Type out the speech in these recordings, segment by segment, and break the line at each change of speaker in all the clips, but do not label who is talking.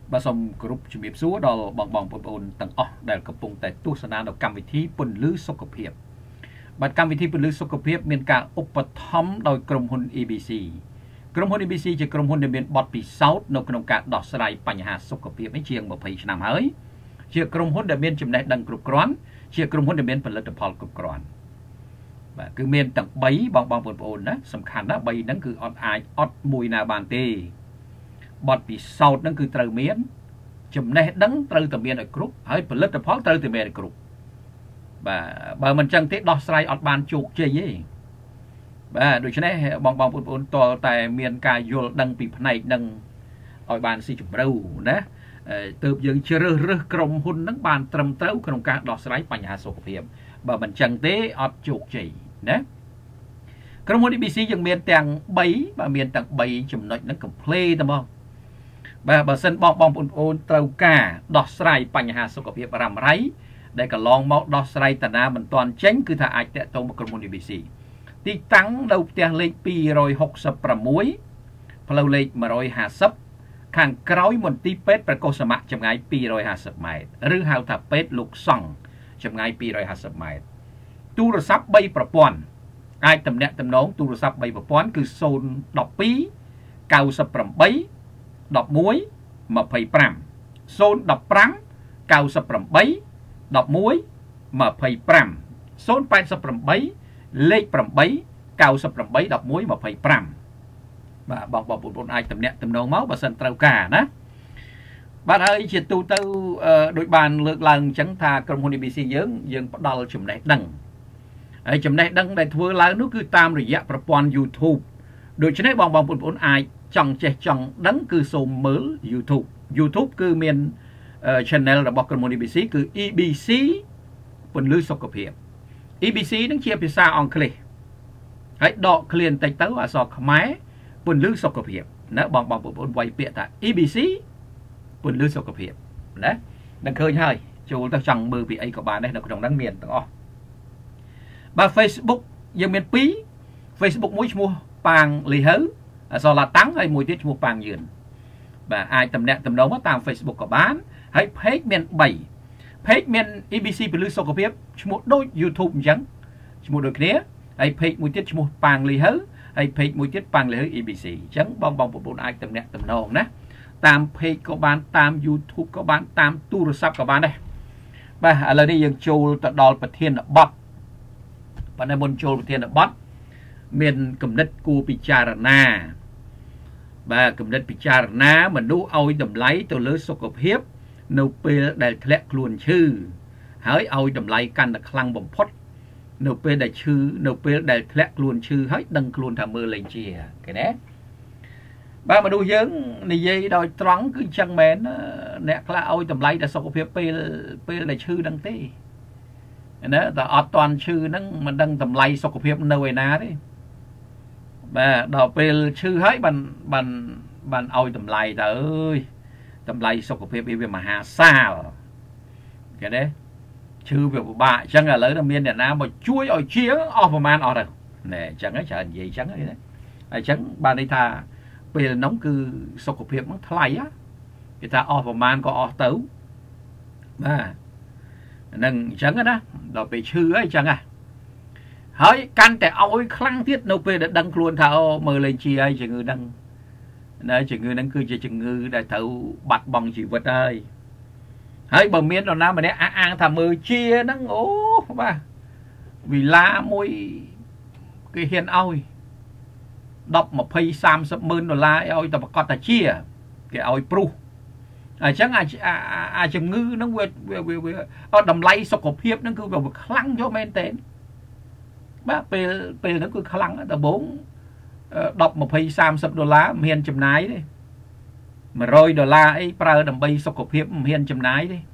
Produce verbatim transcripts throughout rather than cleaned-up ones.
bà xong group chuẩn bị số đó bằng bằng bồn bồn tầng ở đại cập bùng tại tu sanh đó cầm vị trí bồn lưới sốc cập hiệpบัตรกรรมวิธีเป็นลือสุขภาพมีการอุปถัมภ์โดยกรมหุ้น อี บี ซี กรมหุ้น อี บี ซี จะกรมหุ้นที่มีบทพิสูจน์ในการการดอกสลายปัญหาสุขภาพไม่เชียงบ่ภัยชนะเฮ้ยเชียกรมหุ้นที่มีจำแนกดังกรุบกรอนเชียกรมหุ้นที่มีผลิตภัณฑ์กรุบกรอนแบบคือมีตั้งใบบางบางผลผลนะสำคัญนะใบนั้นคืออดไออดมวยนาบานเตบทพิสูจน์นั้นคือตรเมียนจำแนกดังตรตะเมียนในกรุบเฮ้ยผลิตภัณฑ์ตรตะเมียนในกรุบบ่บ่มันจังที่ดอกสไลด์อดบานจุกเจยี่บ่โดยเฉพาะบางบางปุ่นๆตัวแต่เมียนกายโยดังปีพนัยดังอดบานสิจุ่มเรานะเติบยังเชื่อเรื่องกรมหุ้นนักบานตรมเต้าขนมการดอกสไลด์ปัญหาสุขภาพบ่มันจังที่อดจุกเจยี่นะกรมหุ้น อี บี ซี ยังเมียนแต่งใบบ่เมียนแต่งใบจุ่มน้อยนักกับเพลย์ตั้งบ่บ่บ่เส้นบางบางปุ่นๆเต้าการดอกสไลด์ปัญหาสุขภาพรำไรได้ก็ลองมาดอสไรตนามันตอนเจ๊งคือถ้าอาจจะตรงกับกรมหุ้น อี บี ซี ที่ตั้งเราเตียงเลขปีร้อยหกสิบประมวยพลาเลขมาร้อยห้าสิบข้างกร้อยมนตีเป็ดประโกสมะจำไงปีร้อยห้าสิบเมตรหรือหาวถ้าเป็ดลูกซ่องจำไงปีร้อยห้าสิบเมตรตูรศัพท์ใบประปอนไอ้ตำแหน่งตำน้องตูรศัพท์ใบประปอนคือโซนดอกปีเก้าสิบประใบดอกมวยมาไพ่ปรำโซนดอกปรำเก้าสิบประใบดอกมวยมาไพ่ปรำโซนแปดสิบประใบเลขประใบเก้าสิบประใบดอกมวยมาไพ่ปรำบ่บอกบอกบนไอ้ตำแหน่งตำนองเมาส์บัสันเตากานะบ้านเอ้ยจิตตูเต้าโดยบานเลือกลังจังทากรมหุ้น อี บี ซี เยอะยังดอลจุ่มได้ดังไอ้จุ่มได้ดังได้ทั่วแล้วนู้คือตามระยะประปอน YouTube โดยเฉพาะบางบางบนบนไอ้จังเจจังดังคือโซมเมอร์ YouTube YouTube คือเมียนchannel ระบบกรมหุ้น อี บี ซี คือ อี บี ซี เป็นลือสุขภาพ อี บี ซี นั่งเชียร์ภาษาอังกฤษให้ดอกเคลียนแต่เต้าว่าสอกขมายเป็นลือสุขภาพนะบางบางบนไวเปียแต่ อี บี ซี เป็นลือสุขภาพนะนั่นเคยให้จูตั้งจังมือปีไอ้กับบานได้ในกระดองนั้นเมียนต่างอ๋อบา Facebook ยังเมียนปี Facebook มุ้ยชัวปางลีเฮอสอลาตั้งให้มุ้ยที่ชัวปางยืนบ่ไอ้ตำแหน่งตำนองว่าตาม Facebook กับบ้านให้เพจเมียนใบเพจเมียน อี บี ซี เป็นลือสุขภาพชั่วโมงโดย YouTube จังชั่วโมงโดยเนี้ยไอ้เพจมุ้ยที่ชั่วโมงปางลีเฮอไอ้เพจมุ้ยที่ปางลีเฮอ อี บี ซี จังบองบองปุ่นไอ้ตำแหน่งตำนองนะตามเพจกับบ้านตาม YouTube กับบ้านตามตู้โทรศัพท์กับบ้านได้บ่อะไรนี่ยังโจลตัดดอลประเทศบัตปัจจุบันโจลประเทศบัตเมียนกำเนิดกูปิจารณาบ่กำเนิดพิจารณามันดูเอาดำไหลตัวเลือดสุขภาพนูเปลได้แคละคลวนชื่อหายเอาดำไหลกันคลังบ่มพดนูเปลได้ชื่อนูเปลได้แคละคลวนชื่อให้ดังคลวนทำมือเลยเชียแค่นี้บ่มาดูยังในยัยดอยตรังคือจังแมนเนี่ยคลาเอาดำไหลแต่สุขภาพเปลเปลได้ชื่อดังตีนะแต่อดตอนชื่อนั่งมันดังดำไหลสุขภาพเนยนาดิบ่ดอกเปลชื่อให้บันบันบันเอาตำไลแต่เอ้ยตำไลสุขภาพเป็นมหาศาลแค่นี้ชื่อแบบบ้าจังอะไรแล้วเมียนเนี่ยนะมาช่วยเอาเชี่ยออกประมาณออกเลยเนี่ยจังไอ้จังgìจังไอ้เนี่ยไอ้จังบานในท่าเปลน้องคือสุขภาพมันทลายá cáiท่าออกประมาณก็ออกเต้าบ่นั่งจังนะดอกไปชื่อไอ้จังอ่ะเฮ้ยกันแต่เอาไอ้คลั่งthiết nộp vềดังครวนเท่ามือเลยเชียร์จึงงือดังนะจึงงือนั่นคือจะจึงงือได้เท่าบัดบังชีวิตได้เฮ้ยบะเมียนตอนนั้นมันเนี่ยอ่างทำมือเชียร์นั่งโอ้บ้าวิลามวยcái hiện oi đọc một pay sam sập mơn đô la oi tập cọt ta chia cái oi pru à chẳng à à à chừng ngư nó về về về ở đầm lay sọc cột hiệp nó cứ vào khăng cho men tên bác pe pe nó cứ khăng là bốn đọc một pay sam sập đô la miền chấm nái đi mà rồi đô la ấy prao đầm bay sọc cột hiệp miền chấm nái đi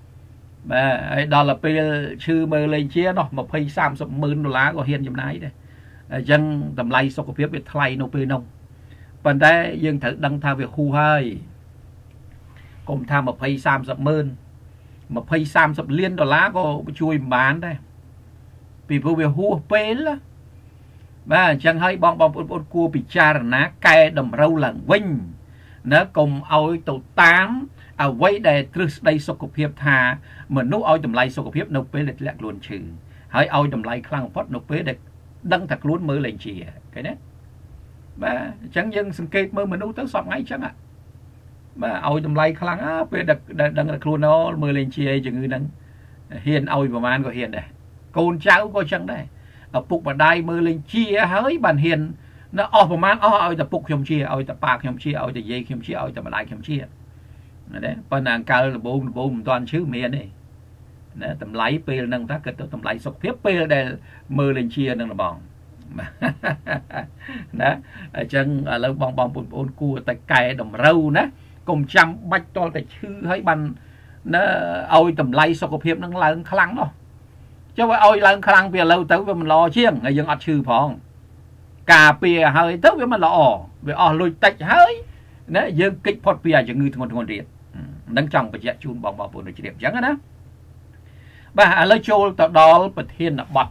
mà đó là pe chư mơ lên chia nó một pay sam sập mơn đô la có hiền chấm nái đây dân tầm lay sọc phía việt thay nô pê nông phần đây dân thử đăng thao việc khu hơi cùng tham một phay sam sập mơn một phay sam sập liên đô lá có chui bán đây vì vô việc hua pê lá và chẳng hay bong bong bong bong cua bị cha ná cay đầm râu lẳng vinh nó cùng ôi tàu tám អ្វីដែលទ្រឹស្ដីសុខភាពថាមនុស្សឲ្យតម្លៃសុខភាពនៅពេលដែលធ្លាក់ខ្លួនឈឺហើយឲ្យតម្លៃខ្លាំងបំផុតនៅពេលដែលដឹងថាខ្លួនមើលលែងជាឃើញទេបាទអញ្ចឹងយើងសង្កេតមើលមនុស្សទៅសពថ្ងៃអញ្ចឹងបាទឲ្យតម្លៃខ្លាំងណាពេលដែលដឹងថាខ្លួនអូមើលលែងជាជំងឺហ្នឹងហ៊ានឲ្យប្រមាណក៏ហ៊ានដែរកូនចៅក៏អញ្ចឹងដែរឪពុកម្ដាយមើលលែងជាហើយបានហ៊ាននៅអស់ប្រមាណអស់ឲ្យតែពុកខ្ញុំជាឲ្យតែប៉ាខ្ញុំជាឲ្យតែយាយខ្ញុំជាឲ្យតែម្ដាយខ្ញុំជាណាប៉ុន្តែអង្កលដំបូងដំបូងមិនទាន់ឈឺមានទេណាតម្លៃពេលហ្នឹងថាគិតទៅតម្លៃសុខភាពពេលដែលមើលលេងជានឹងរបងណាអញ្ចឹងឥឡូវបងបងប្អូនគួរតែកែតម្រូវណាកុំចាំបាច់តលតែឈឺហើយបានណាឲ្យតម្លៃសុខភាពនឹងឡើងខ្លាំងនោះចុះឲ្យឡើងខ្លាំងពីឥឡូវទៅវាមិនល្អជាងហើយយើងអត់ឈឺផងការពារហើយទៅវាមិនល្អវាអស់លុយតិចហើយណាយើងគេចផុតពីអាជំងឺធ្ងន់ធ្ងរទៀតនឹងចង់បញ្ជាក់ជូនបងប្អូនដូចជ្រាបអញ្ចឹងណាបាទឥឡូវចូលទៅដល់ប្រធានបទ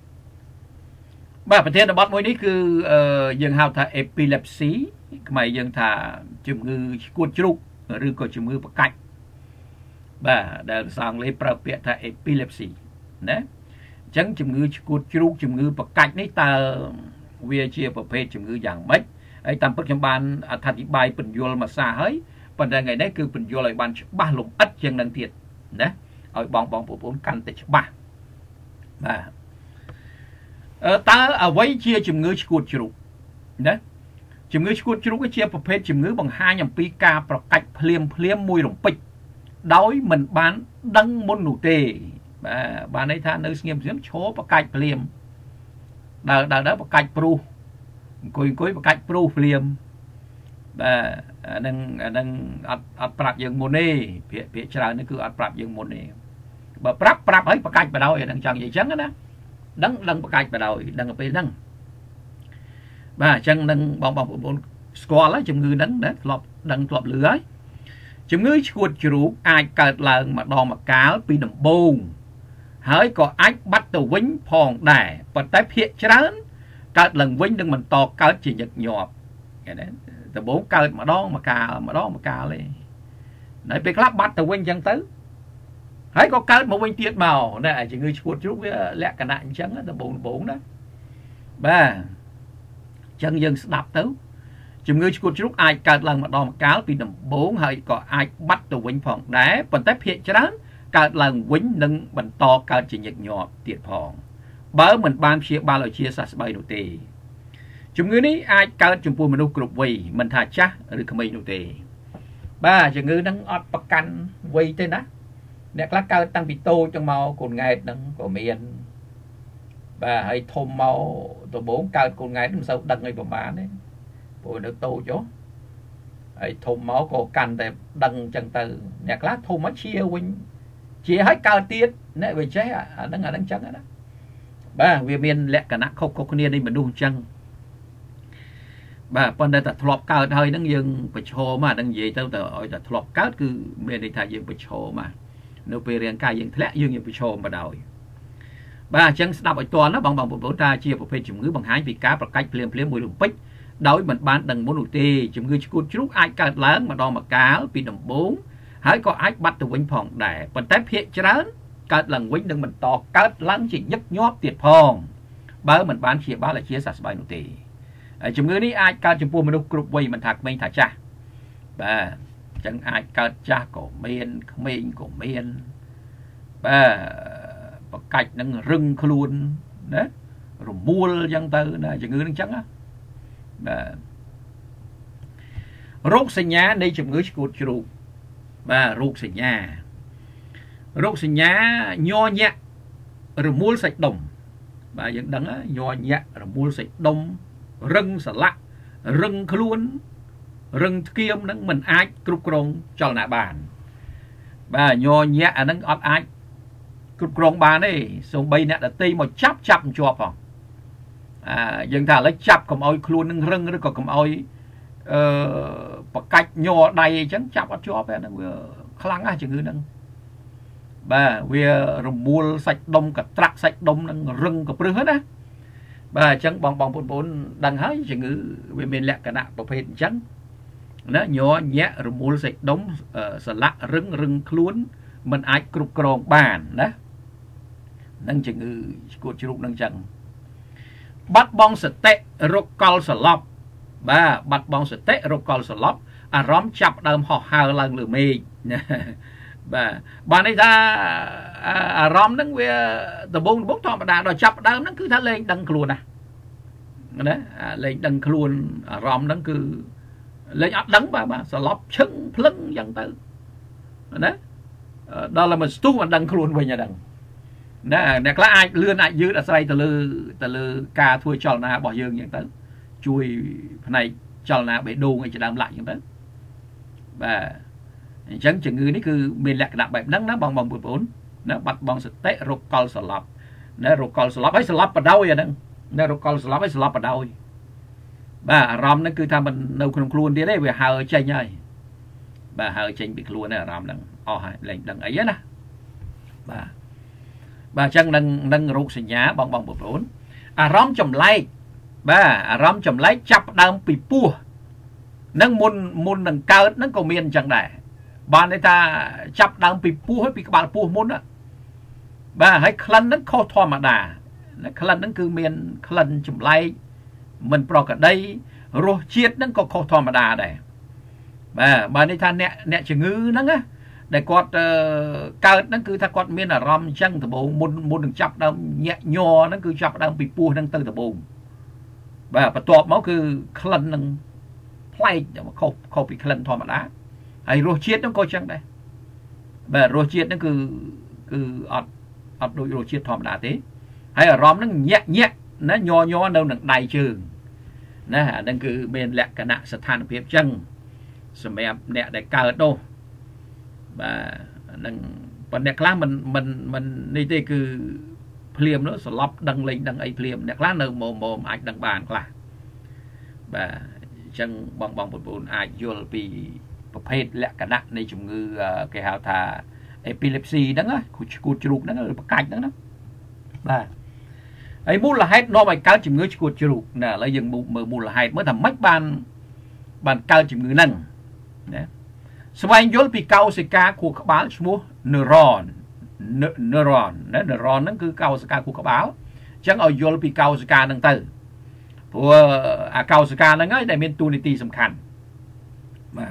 បាទប្រធានបទមួយនេះគឺយើងហៅថា epilepsy ខ្មែរយើងថាជំងឺឆ្កួតជ្រូកឬក៏ជំងឺផ្កាច់បាទដែលភាសាអង់គ្លេសប្រើពាក្យថា epilepsy ណាអញ្ចឹងជំងឺឆ្កួតជ្រូកជំងឺផ្កាច់នេះតើវាជាប្រភេទជំងឺយ៉ាងម៉េចហើយតាមពិតខ្ញុំបានអធិប្បាយពន្យល់មកសារហើយប៉ុន្តែថ្ងៃនេះគឺពន្យល់ឲ្យបានច្បាស់លម្អិតជាងនឹងទៀតណាឲ្យបងបងប្អូនកាន់តែច្បាស់បាទអឺតើអ្វីជាជំងឺឆ្កួតជ្រូកណាជំងឺឆ្កួតជ្រូកជាប្រភេទជំងឺបង្ហាញអំពីការប្រកាច់ភ្លាមភ្លាមមួយរំពេចដោយមិនបានដឹងមុននោះទេបាទបានន័យថានៅស្ងៀមស្ងៀមឈរប្រកាច់ភ្លាមដើរដើរដើរប្រកាច់ព្រុសអង្គុយអង្គុយប្រកាច់ព្រុសភ្លាមបាទអានឹងអានឹងអត់អត់ប្រាប់យើងមុនទេភាគភាគច្រើននេះគឺអត់ប្រាប់យើងមុនទេបើប្រាប់ប្រាប់ឲ្យប្រកាច់បដ ாய் អានឹងចង់និយាយអញ្ចឹងណាដឹងដឹងប្រកាច់បដ ாய் ដឹងទៅពេលហ្នឹងបាទអញ្ចឹងនឹងបងបងប្អូនស្គាល់ហើយជំងឺហ្នឹងណាធ្លាប់ដឹងធ្លាប់ឮហើយជំងឺឆ្កួតជ្រូកអាចកើតឡើងម្ដងម្កាលពីដំបូងហើយក៏អាចបាត់ទៅវិញផងដែរប៉ុន្តែភាគច្រើនកើតឡើងវិញនឹងបន្តកើតជាញឹកញាប់ឃើញទេដំបូងកើតម្ដងម្កាលម្ដងម្កាលទេហើយពេលខ្លះបាត់ទៅវិញអញ្ចឹងទៅហើយក៏កើតមកវិញទៀតមកណាជំងឺឆ្កួតជ្រូកវាលក្ខណៈអញ្ចឹងដំបូងដំបូងណាបាទអញ្ចឹងយើងស្ដាប់ទៅជំងឺឆ្កួតជ្រូកអាចកើតឡើងម្ដងម្កាលពីដំបូងហើយក៏អាចបាត់ទៅវិញផងដែរប៉ុន្តែភាគច្រើនកើតឡើងវិញនឹងបន្តកើតជាញឹកញាប់ទៀតផងបើមិនបានព្យាបាលឲ្យជាសះស្បើយនោះទេជំងឺនេះអាចកើតចំពោះមនុស្សគ្រប់វ័យមិនថាចាស់ឬក្មេងនោះទេបាទជំងឺហ្នឹងអត់ប្រកាន់វ័យទេណាអ្នកខ្លះកើតតាំងពីតូចទៅមកកូនង៉ែតហ្នឹងក៏មានបាទហើយធំមកដំបូងកើតកូនង៉ែតមិនសូវដឹងឲ្យប្រហែលទេព្រោះនៅតូចហ៎ហើយធំមកក៏កាន់តែដឹងអញ្ចឹងទៅអ្នកខ្លះធំមកជាវិញជាឲ្យកើតទៀតអ្នកវាចេះអាហ្នឹងអាហ្នឹងអញ្ចឹងណាបាទវាមានលក្ខណៈខុសៗគ្នានៃមនុស្សអញ្ចឹងបាទប៉ុន្តែតែធ្លាប់កើតហើយហ្នឹងយើងប្រឈមអាហ្នឹងនិយាយទៅទៅឲ្យតែធ្លាប់កើតគឺមានន័យថាយើងប្រឈមមកនៅពេលរាងកាយយើងធ្លាក់យើងយើងប្រឈមមកដោយបាទអញ្ចឹងស្ដាប់ឲ្យតន់ណាបងបងប្អូនថាជាប្រភេទជំងឺបង្ហាញពីការប្រកាច់ភ្លាមភ្លាមមួយរំពេចដោយមិនបានដឹងមុននោះទេជំងឺឆ្កួតជ្រូកអាចកើតឡើងម្ដងម្កាលពីដំបូងហើយក៏អាចបាត់ទៅវិញផងដែរប៉ុន្តែភាគច្រើនកើតឡើងវិញនឹងបន្តកើតឡើងជាញឹកញាប់ទៀតផងបើមិនបានព្យាបាលឲ្យជាសះស្បើយនោះទេហើយជំងឺនេះអាចកើតចំពោះមនុស្សគ្រប់វ័យមិនថាក្មេងថាចាស់បាទអញ្ចឹងអាចកើតចាស់ក៏មានក្មេងក៏មានបាទប្រកាច់នឹងរឹងខ្លួនណារមួលអញ្ចឹងទៅណាជំងឺនឹងអញ្ចឹងណាបាទរោគសញ្ញានៃជំងឺឆ្កួតជ្រូកបាទរោគសញ្ញារោគសញ្ញាញ័រញាក់រមួលសាច់ដុំបាទយើងដឹងញ័រញាក់រមួលសាច់ដុំរឹងសន្លាក់រឹងខ្លួនរឹងធ្គាមនឹងមិនអាចគ្រប់គ្រងចលនាបានបាទញ័រញាក់អានឹងអត់អាចគ្រប់គ្រងបានទេសូម្បីអ្នកដទៃមកចាប់ចាប់មិនជាប់ផងអាយើងថាឥឡូវចាប់កុំឲ្យខ្លួននឹងរឹងឬក៏កុំឲ្យអឺបកាច់ញ័រដៃអញ្ចឹងចាប់អត់ជាប់ទេហ្នឹងវាខ្លាំងណាស់ជំងឺហ្នឹងបាទវារមួលសាច់ដុំកត្រាក់សាច់ដុំនឹងរឹងកព្រឹសណាបាទអញ្ចឹងបងបងប្អូនដឹងហើយជំងឺវាមានលក្ខណៈប្រភេទអញ្ចឹង nó nhỏ nhẹ rồi mua sạch đống sờ lạ rừng rừng luôn mình ai cục còng bàn đó nâng chừng ngư của chụp nâng chẳng bắt bong sệt tệ rục col sờ lọc ba bắt bong sệt tệ rục col sờ lọc à róm chập đơm họ hào lần lửa mì bà bà này ta à róm nâng về từ bốn bốc thọ mà đã đòi chập đơm nó cứ thắt lên đằng luôn à đấy lên đằng luôn róm nó cứ lên ấp đắng bà bà sờ lọc chân plưng dần tới đấy đó là mình tu mà đằng luôn về nhà đằng nè nè là ai lươn ai dư đã say từ lư từ lư ca thui cho na bỏ dương những tới chui này cho na bị đu ngay chỉ làm lại những tới và chẳng chừng ngườiនេះគឺមានលក្ខណៈបែបហ្នឹងណាបងបងប្អូនណាបាត់បងសតិរកកលស្លាប់ណារកកលស្លាប់ហើយស្លាប់បដោយអាហ្នឹងណារកកលស្លាប់ហើយស្លាប់បដោយបាទអារម្មណ៍ហ្នឹងគឺថាมันនៅក្នុងខ្លួនទៀតទេវាហើចេញហើយបាទហើចេញពីខ្លួនហ្នឹងអារម្មណ៍ហ្នឹងអស់ហើយលែងដឹងអីណាបាទបាទអញ្ចឹងនឹងនឹងរូបសញ្ញាបងបងប្អូនអារម្មណ៍ចម្លែកបាទអារម្មណ៍ចម្លែកចាប់ដើមពីពោះនឹងមុនមុននឹងកើតហ្នឹងក៏មានអញ្ចឹងដែរបានន័យថាចាប់ដើមពីពោះហើយពីក្បាលពោះមុនណាបាទហើយក្លិនហ្នឹងខុសធម្មតាក្លិនហ្នឹងគឺមានក្លិនចម្លែកមិនប្រក្រតីរសជាតិហ្នឹងក៏ខុសធម្មតាដែរបាទបានន័យថាអ្នកអ្នកជំងឺហ្នឹងណាដែលគាត់កើតហ្នឹងគឺថាគាត់មានអារម្មណ៍អញ្ចឹងដំបូងមុនមុននឹងចាប់ដើមញាក់ញ័រហ្នឹងគឺចាប់ដើមពីពោះហ្នឹងទៅដំបូងបាទបន្ទាប់មកគឺក្លិនហ្នឹងប្លែកខុសខុសពីក្លិនធម្មតាហើយរសជាតិហ្នឹងក៏អញ្ចឹងដែរបាទរសជាតិហ្នឹងគឺគឺអត់អត់ដូចរសជាតិធម្មតាទេហើយអារម្មណ៍ហ្នឹងញាក់ញាក់ណាញ័រញ័រនៅនឹងដៃជើងណាអាហ្នឹងគឺមានលក្ខណៈស្ថានភាពអញ្ចឹងសម្រាប់អ្នកដែលកើតនោះបាទនឹងប៉ុន្តែអ្នកខ្លះមិនមិនមិននេះទេគឺភ្លាមនោះស្លាប់ដឹងលេងដឹងអីភ្លាមអ្នកខ្លះនៅមុំមុំអាចដឹងបានខ្លះបាទអញ្ចឹងបងបងប្អូនអាចយល់ពីប្រភេទលក្ខណៈនៃជំងឺគេហៅថា epilepsy ហ្នឹងណាគូឈួតជ្រូកហ្នឹងឬបកាច់ហ្នឹងណាបាទហើយមូលហេតុនាំឲ្យកើតជំងឺឈួតជ្រូកណាឥឡូវយើងមើលមូលហេតុមើលថាម៉េចបានបានកើតជំងឺហ្នឹងណាស្វែងយល់ពីកោសិកាខួរក្បាលឈ្មោះ neuron neuron ណា neuron ហ្នឹងគឺកោសិកាខួរក្បាលអញ្ចឹងឲ្យយល់ពីកោសិកាហ្នឹងទៅព្រោះអាកោសិកាហ្នឹងហើយដែលមានតួនាទីសំខាន់បាទ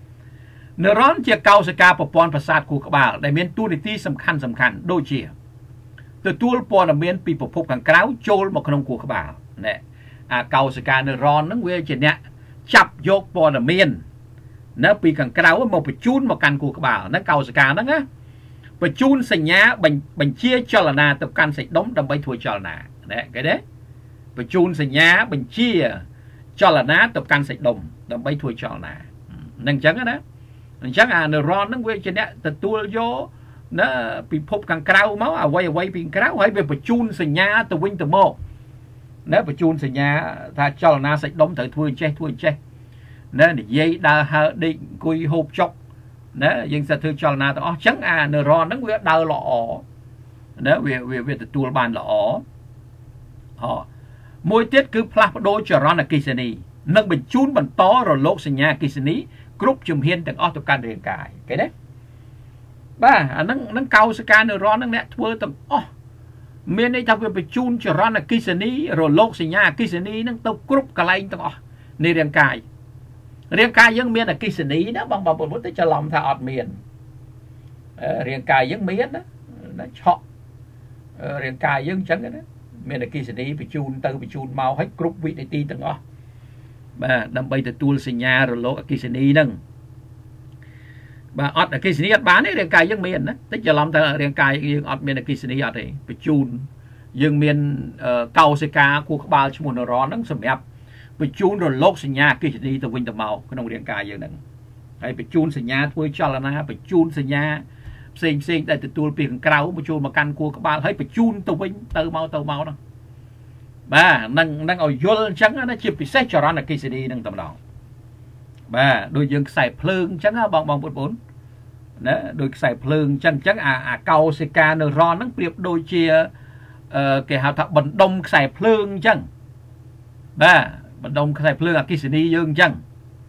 neuron ជាកោសិកាប្រព័ន្ធប្រសាទខួរក្បាលដែលមានតួនាទីសំខាន់សំខាន់ដូចជាទទួលព័ត៌មានពីប្រភពខាងក្រៅចូលមកក្នុងខួរក្បាលណែអាកោសិកា neuron ហ្នឹងវាជាអ្នកចាប់យកព័ត៌មាននៅពីខាងក្រៅមកបញ្ជូនមកកាន់ខួរក្បាលហ្នឹងកោសិកាហ្នឹងណាបញ្ជូនសញ្ញាបញ្ជាចលនាទៅកាន់សាច់ដុំដើម្បីធ្វើចលនាណែគេទេបញ្ជូនសញ្ញាបញ្ជាចលនាទៅកាន់សាច់ដុំដើម្បីធ្វើចលនាហ្នឹងអញ្ចឹងណាអញ្ចឹងអា neuron ហ្នឹងវាជាអ្នកទទួលយកណាពិភពខាងក្រៅមកអ្វីអ្វីពីក្រៅហើយវាបញ្ជូនសញ្ញាទៅវិញទៅមកណាបញ្ជូនសញ្ញាថាចលនាសាច់ដុំត្រូវធ្វើអញ្ចេះធ្វើអញ្ចេះណានិយាយដើរហើរដេកអង្គុយហូបចុកណាយើងsẽធ្វើចលនាទាំងអស់អញ្ចឹងអា neuron ហ្នឹងវាដើរល្អណាវាវាទទួលបានល្អហ៎មួយទៀតគឺផ្លាស់ប្ដូរចរន្តអគ្គិសនីនិងបញ្ជូនបន្តរលកសញ្ញាអគ្គិសនីគ្រប់ជំហានទាំងអស់ទៅកាន់រាងកាយឃើញទេបាទអាហ្នឹងហ្នឹងកោសិកា neuron ហ្នឹងអ្នកធ្វើទាំងអស់មានន័យថាវាបញ្ជូនចរន្តអគ្គិសនីរលកសញ្ញាអគ្គិសនីហ្នឹងទៅគ្រប់កន្លែងទាំងអស់នៃរាងកាយរាងកាយយើងមានអគ្គិសនីណាបងប្អូនទៅច្រឡំថាអត់មានរាងកាយយើងមានណាឆក់រាងកាយយើងអញ្ចឹងណាមានអគ្គិសនីបញ្ជូនទៅបញ្ជូនមកឲ្យគ្រប់វិនាទីទាំងអស់បាទដើម្បីទទួលសញ្ញារលកអគ្គិសនីហ្នឹងបាទអត់អគ្គិសនីអត់បានទេរាងកាយយើងមានណាតិចច្រឡំថារាងកាយយើងអត់មានអគ្គិសនីអត់ទេបញ្ជូនយើងមានកោសិកាខួរក្បាលឈ្មោះ neuron ហ្នឹងសម្រាប់បញ្ជូនរលកសញ្ញាអគ្គិសនីទៅវិញទៅមកក្នុងរាងកាយយើងហ្នឹងហើយបញ្ជូនសញ្ញាធ្វើចលនាបញ្ជូនសញ្ញាផ្សេងផ្សេងដែលទទួលពីខាងក្រៅបញ្ជូនមកកាន់ខួរក្បាលហើយបញ្ជូនទៅវិញទៅមកទៅមកហ្នឹងបាទនឹងនឹងឲ្យយល់អញ្ចឹងណាជាពិសេសចរន្តអគ្គិសនីហ្នឹងតែម្ដងបាទដូចយើងខ្សែភ្លើងអញ្ចឹងបងបងប្អូនណាដូចខ្សែភ្លើងអញ្ចឹងអញ្ចឹងអាអាកោសិកា neuron ហ្នឹងប្រៀបដូចជាគេហៅថាបណ្ដុំខ្សែភ្លើងអញ្ចឹងបាទបណ្ដុំខ្សែភ្លើងអគ្គិសនីយើងអញ្ចឹង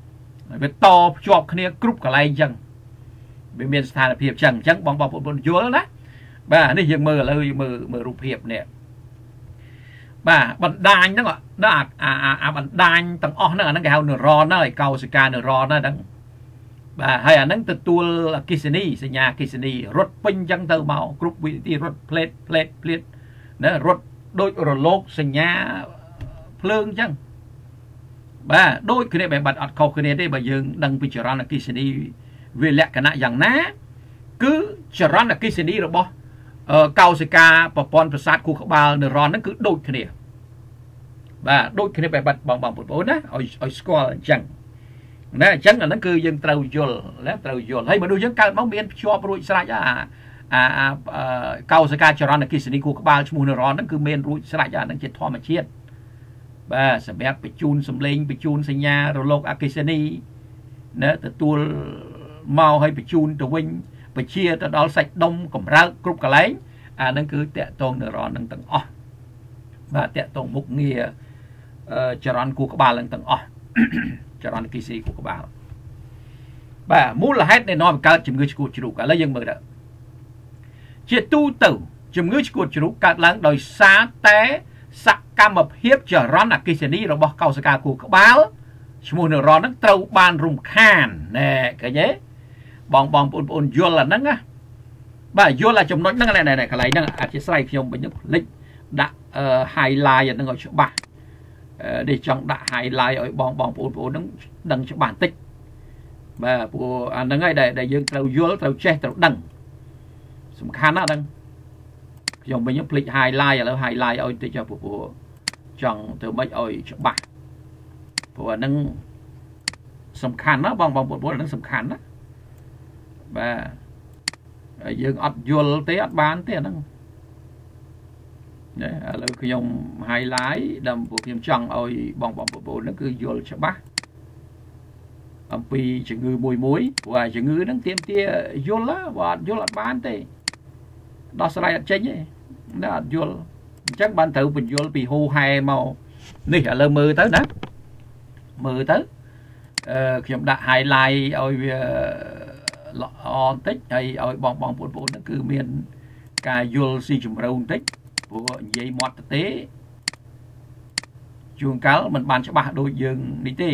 វាតភ្ជាប់គ្នាគ្រប់កន្លែងអញ្ចឹងវាមានស្ថានភាពអញ្ចឹងអញ្ចឹងបងបងប្អូនយល់ណាបាទនេះយើងមើលឥឡូវយើងមើលមើលរូបភាពនេះបាទបណ្ដាញហ្នឹងដល់អាអាបណ្ដាញទាំងអស់ហ្នឹងអាហ្នឹងគេហៅ neuron ហើយកោសិកា neuron ហ្នឹងបាទហើយអាហ្នឹងទទួលអគ្គិសនីសញ្ញាអគ្គិសនីរត់ពេញអញ្ចឹងទៅមកគ្រប់វិធីរត់ផ្លេតផ្លេតផ្លេតណារត់ដូចរលកសញ្ញាភ្លើងអញ្ចឹងបាទដូចគ្នាបែបបាត់អត់ខុសគ្នាទេបើយើងដឹងពីចរន្តអគ្គិសនីវាលក្ខណៈយ៉ាងណាគឺចរន្តអគ្គិសនីរបស់កោសិកាប្រព័ន្ធប្រសាទខួរក្បាល neuron ហ្នឹងគឺដូចគ្នាបាទដូចគ្នាបែបបាត់បងបងប្អូនណាឲ្យឲ្យស្គាល់អញ្ចឹងណាអញ្ចឹងអាហ្នឹងគឺយើងត្រូវយល់ណាត្រូវយល់ហើយមនុស្សយើងកើតមកមានភ្ជាប់រួចស្រេចអាអាកោសិកាចរន្តអគ្គិសនីខួរក្បាលឈ្មោះ neuron ហ្នឹងគឺមានរួចស្រេចអាហ្នឹងជាធម្មជាតិបាទសម្រាប់បញ្ជូនសំឡេងបញ្ជូនសញ្ញារលកអគ្គិសនីណាទទួលមកឲ្យបញ្ជូនទៅវិញបជាទៅដល់សាច់ដុំកម្រើកគ្រប់កន្លែងអាហ្នឹងគឺតកតង neuron ហ្នឹងទាំងអស់បាទតកតងមុខងារចរន្តខួរក្បាលហ្នឹងទាំងអស់ចរន្តអគ្គិសនីខួរក្បាលបាទមូលហេតុនៃនាំឲ្យកើតជំងឺឆ្កួតជ្រូកឥឡូវយើងមើលទៅជាទូទៅជំងឺឆ្កួតជ្រូកកើតឡើងដោយសារតែសកម្មភាពចរន្តអគ្គិសនីរបស់កោសិកាខួរក្បាលឈ្មោះ neuron ហ្នឹងត្រូវបានរំខានណែឃើញទេបងបងប្អូនប្អូនយល់អាហ្នឹងណាបាទយល់អាចំណុចហ្នឹងណែកន្លែងហ្នឹងអធិស្ឋានខ្ញុំវិញផ្លិចដាក់ highlight អាហ្នឹងឲ្យច្បាស់នេះចង់ដាក់ highlight ឲ្យបងបងប្អូនប្អូនហ្នឹងដឹងច្បាស់បន្តិចបាទព្រោះអាហ្នឹងហើយដែលយើងត្រូវយល់ត្រូវចេះត្រូវដឹងសំខាន់ណាស់ហ្នឹងខ្ញុំវិញផ្លិច highlight ឥឡូវ highlight ឲ្យតិចព្រោះចង់ធ្វើម៉េចឲ្យច្បាស់ព្រោះអាហ្នឹងសំខាន់ណាបងបងប្អូនហ្នឹងសំខាន់ណាបាទយើងអត់យល់ទេអត់បានទេអាហ្នឹងណាឥឡូវខ្ញុំ highlight ដើម្បីពួកខ្ញុំចង់ឲ្យបងបងប្អូនហ្នឹងគឺយល់ច្បាស់អំពីជំងឺមួយមួយព្រោះជំងឺហ្នឹងទាមទារយល់ណាបើអត់យល់អត់បានទេដោះស្រាយអត់ចេញទេណាអត់យល់អញ្ចឹងបានត្រូវបញ្យល់ពីហូហែមកនេះឥឡូវមើលទៅណាមើលទៅអឺខ្ញុំដាក់ highlight ឲ្យវាល្អបន្តិចហើយឲ្យបងបងប្អូនប្អូនហ្នឹងគឺមានការយល់ស៊ីជម្រៅបន្តិចព្រោះនិយាយមាត់ទៅទេជួនកាលมันបានច្បាស់ដូចយើងនេះទេ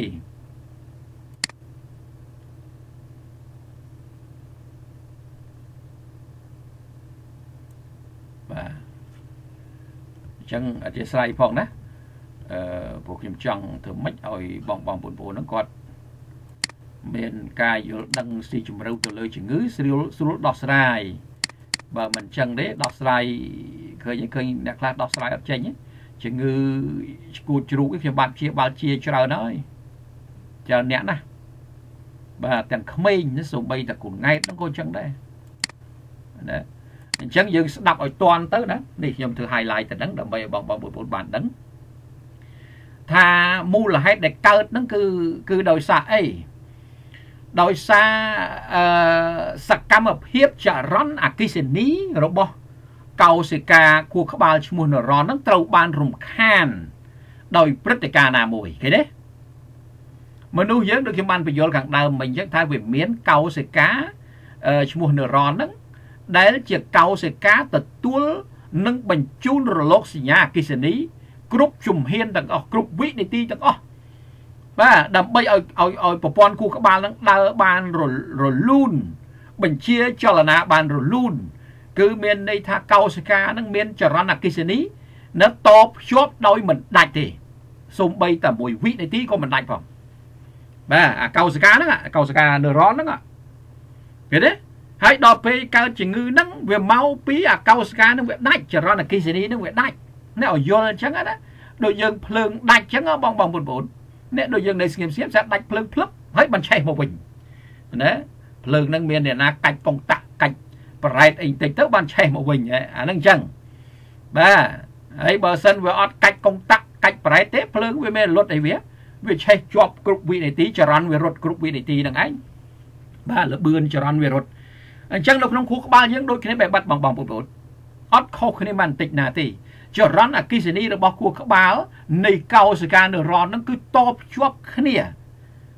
បាទអញ្ចឹងអធិស្ឋានផងណាអឺព្រោះខ្ញុំចង់ធ្វើម៉េចឲ្យបងបងប្អូនប្អូនហ្នឹងគាត់មានការយល់ដឹងស៊ីជម្រៅទៅលើជំងឺស្រួលស្រួលដោះស្រាយបើមិនចឹងទេដោះស្រាយឃើញឃើញអ្នកខ្លះដោះស្រាយអត់ចេញជំងឺឆ្កួតជ្រូកខ្ញុំបានជាបាល់ជាច្រើនហើយច្រើនអ្នកណាបាទទាំងក្មេងសូម្បីតែកូនង៉ែតហ្នឹងក៏ចឹងដែរណាអញ្ចឹងយើងស្ដាប់ឲ្យតាន់ទៅណានេះខ្ញុំធ្វើ highlight ទៅហ្នឹងដើម្បីឲ្យបងបងប្អូនបានដឹងថាមូលហេតុដែលកើតហ្នឹងគឺគឺដោយសារអីដោយសារអឺសកម្មភាពចរន្តអគ្គិសនីរបស់កោសិកាខួរក្បាលឈ្មោះ neuron ហ្នឹងត្រូវបានរំខានដោយព្រឹត្តិការណ៍ណាមួយឃើញទេមនុស្សយើងដូចខ្ញុំបានបញ្យល់ខាងដើមមិញអញ្ចឹងថាវាមានកោសិកាឈ្មោះ neuron ហ្នឹងដែលជាកោសិកាទទួលនិងបញ្ជូនរលកសញ្ញាអគ្គិសនីគ្រប់ជំហានទាំងអស់គ្រប់វិនាទីទាំងអស់បាទដើម្បីឲ្យឲ្យឲ្យប្រព័ន្ធខួរក្បាលនឹងដើរបានរលូនបញ្ជាចលនាបានរលូនគឺមានន័យថាកោសិកានឹងមានចរន្តអគ្គិសនីនៅតភ្ជាប់ដោយមិនដាច់ទេសូម្បីតែមួយវិនាទីក៏មិនដាច់ផងបាទអាកោសិកាហ្នឹងកោសិកា neuron ហ្នឹងឃើញទេហើយដល់ពេលកើតជំងឺហ្នឹងវាមកពីអាកោសិកាហ្នឹងវាដាច់ចរន្តអគ្គិសនីហ្នឹងវាដាច់អ្នកឲ្យយល់អញ្ចឹងណាដូចយើងភ្លើងដាច់អញ្ចឹងបងបងប្អូនអ្នកដូចយើងនៅស្ងៀមស្ងៀមស្អាតដាច់ភ្លើងភ្លឹបហើយបញ្ឆេះមកវិញណាភ្លើងហ្នឹងមានអ្នកណាកាច់កុងតាក់កាច់ប្រែតអីតិចទៅបានឆេះមកវិញអាហ្នឹងអញ្ចឹងបាទហើយបើសិនវាអត់កាច់កុងតាក់កាច់ប្រែតទេភ្លើងវាមានរលត់អីវាវាឆេះជាប់គ្រប់វិនាទីចរន្តវារត់គ្រប់វិនាទីហ្នឹងឯងបាទលបឿនចរន្តវារត់អញ្ចឹងនៅក្នុងខួរក្បាលយើងដូចគ្នាបែបបាត់បងបងប្អូនអត់ខុសគ្នាបានបន្តិចណាទេចរន្តអគ្គិសនីរបស់ខួរក្បាលនៃកោសិកា neuron ហ្នឹងគឺតភ្ជាប់គ្នា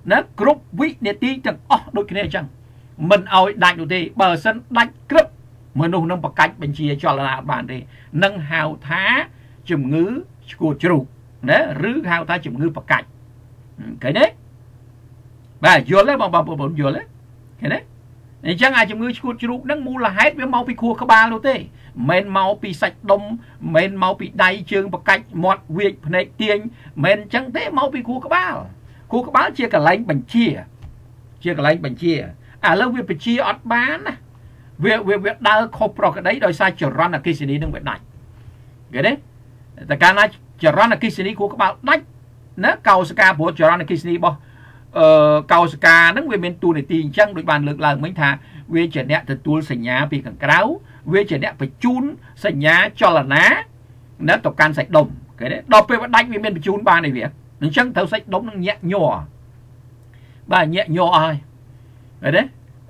nó group vị nè tí chẳng ó đôi cái này chẳng mình ao đại đầu tiên bờ sân đánh cướp mà nung nâng bậc cách bên chia cho là bạn đi nâng hào thá chùm ngữ của chủ đấy rứ hào thá chùm ngữ bậc cách cái đấy và vô lấy bằng bằng bằng vô lấy cái đấy chẳng ai chùm ngữ của chủ nâng mua là hết với mau bị khua các ba luôn thế men mau bị sạch đông men mau bị đầy chương bậc cách một việc này tiền men chẳng thế mau bị khua các ba khua các ba chia cả lạnh bằng chia chia cả lạnh bằng chia à lâu việc phải chia ọt bán việc việc việc đau khổ pro cái đấy đôi sai chờ run là kia xử đừng phải đánh cái đấy tại cái này chờ run là kia xử của các bạn đánh nó cầu ska của chờ run là kia xử bao cầu ska nó về bên tu này tiền chăng đội bàn lực là mấy thà về chờ nẹt từ tu sành nhà vì càng cáo về chờ nẹt phải chun sành nhà cho là ná nó tộc can sạch đồng cái đấy đọc về đánh về bên phải chun ba này việc nó chẳng thấu sạch đống nó nhẹ nhỏ ba nhẹ nhỏ ai rồi đấy